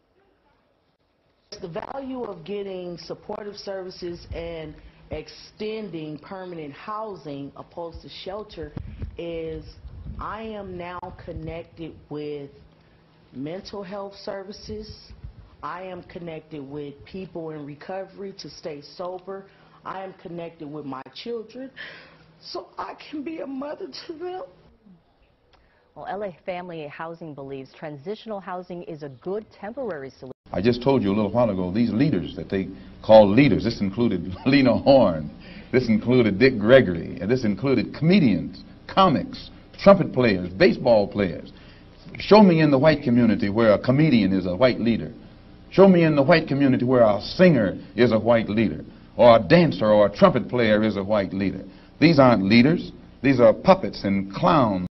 The value of getting supportive services and extending permanent housing opposed to shelter is I am now connected with mental health services. I am connected with people in recovery to stay sober. I am connected with my children so I can be a mother to them. Well, LA Family Housing believes transitional housing is a good temporary solution. I just told you a little while ago, these leaders that they call leaders, this included Lena Horne, this included Dick Gregory, and this included comedians, comics, trumpet players, baseball players. Show me in the white community where a comedian is a white leader. Show me in the white community where a singer is a white leader, or a dancer or a trumpet player is a white leader. These aren't leaders. These are puppets and clowns.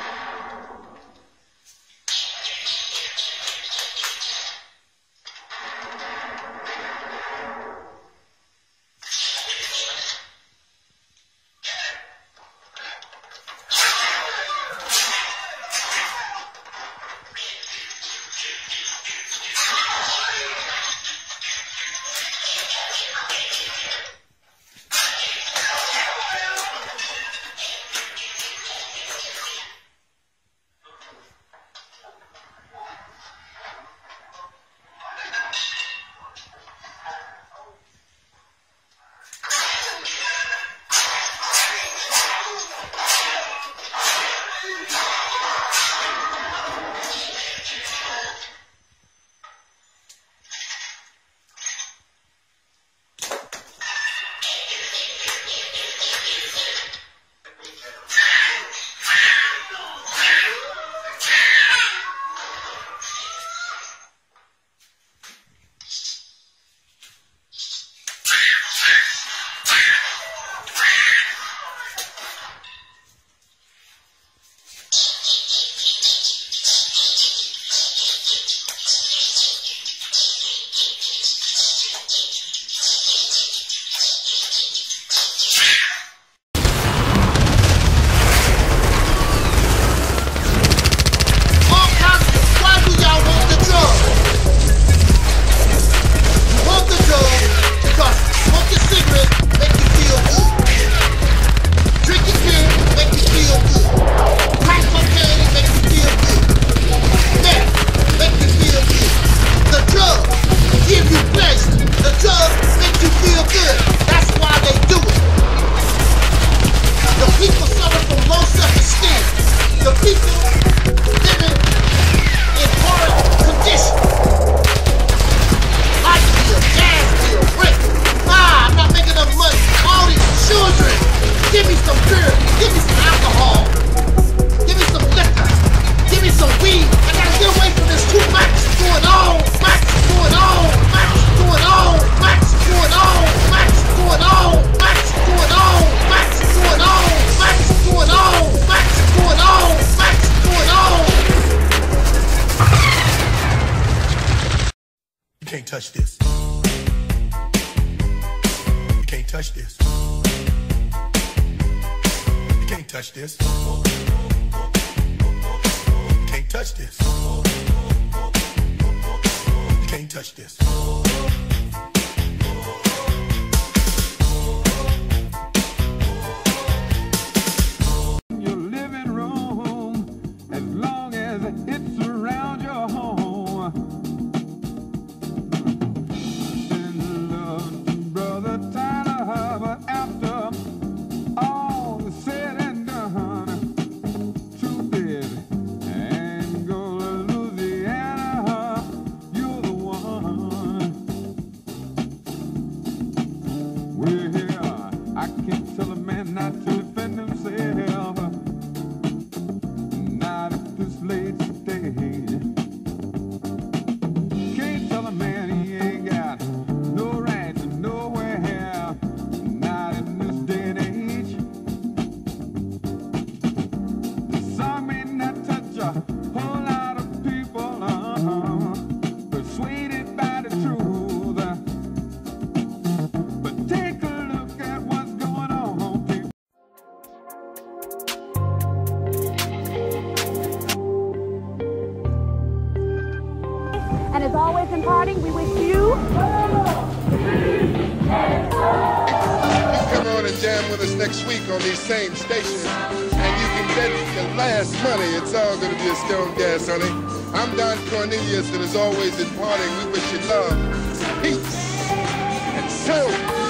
can't touch this. You can't touch this. You can't touch this. You can't touch this. You can't touch this. And as always in parting, we wish you... Come on and jam with us next week on these same stations, and you can bet your last money it's all going to be a Stone Gas, honey. I'm Don Cornelius, and as always in parting, we wish you love, peace, and soul.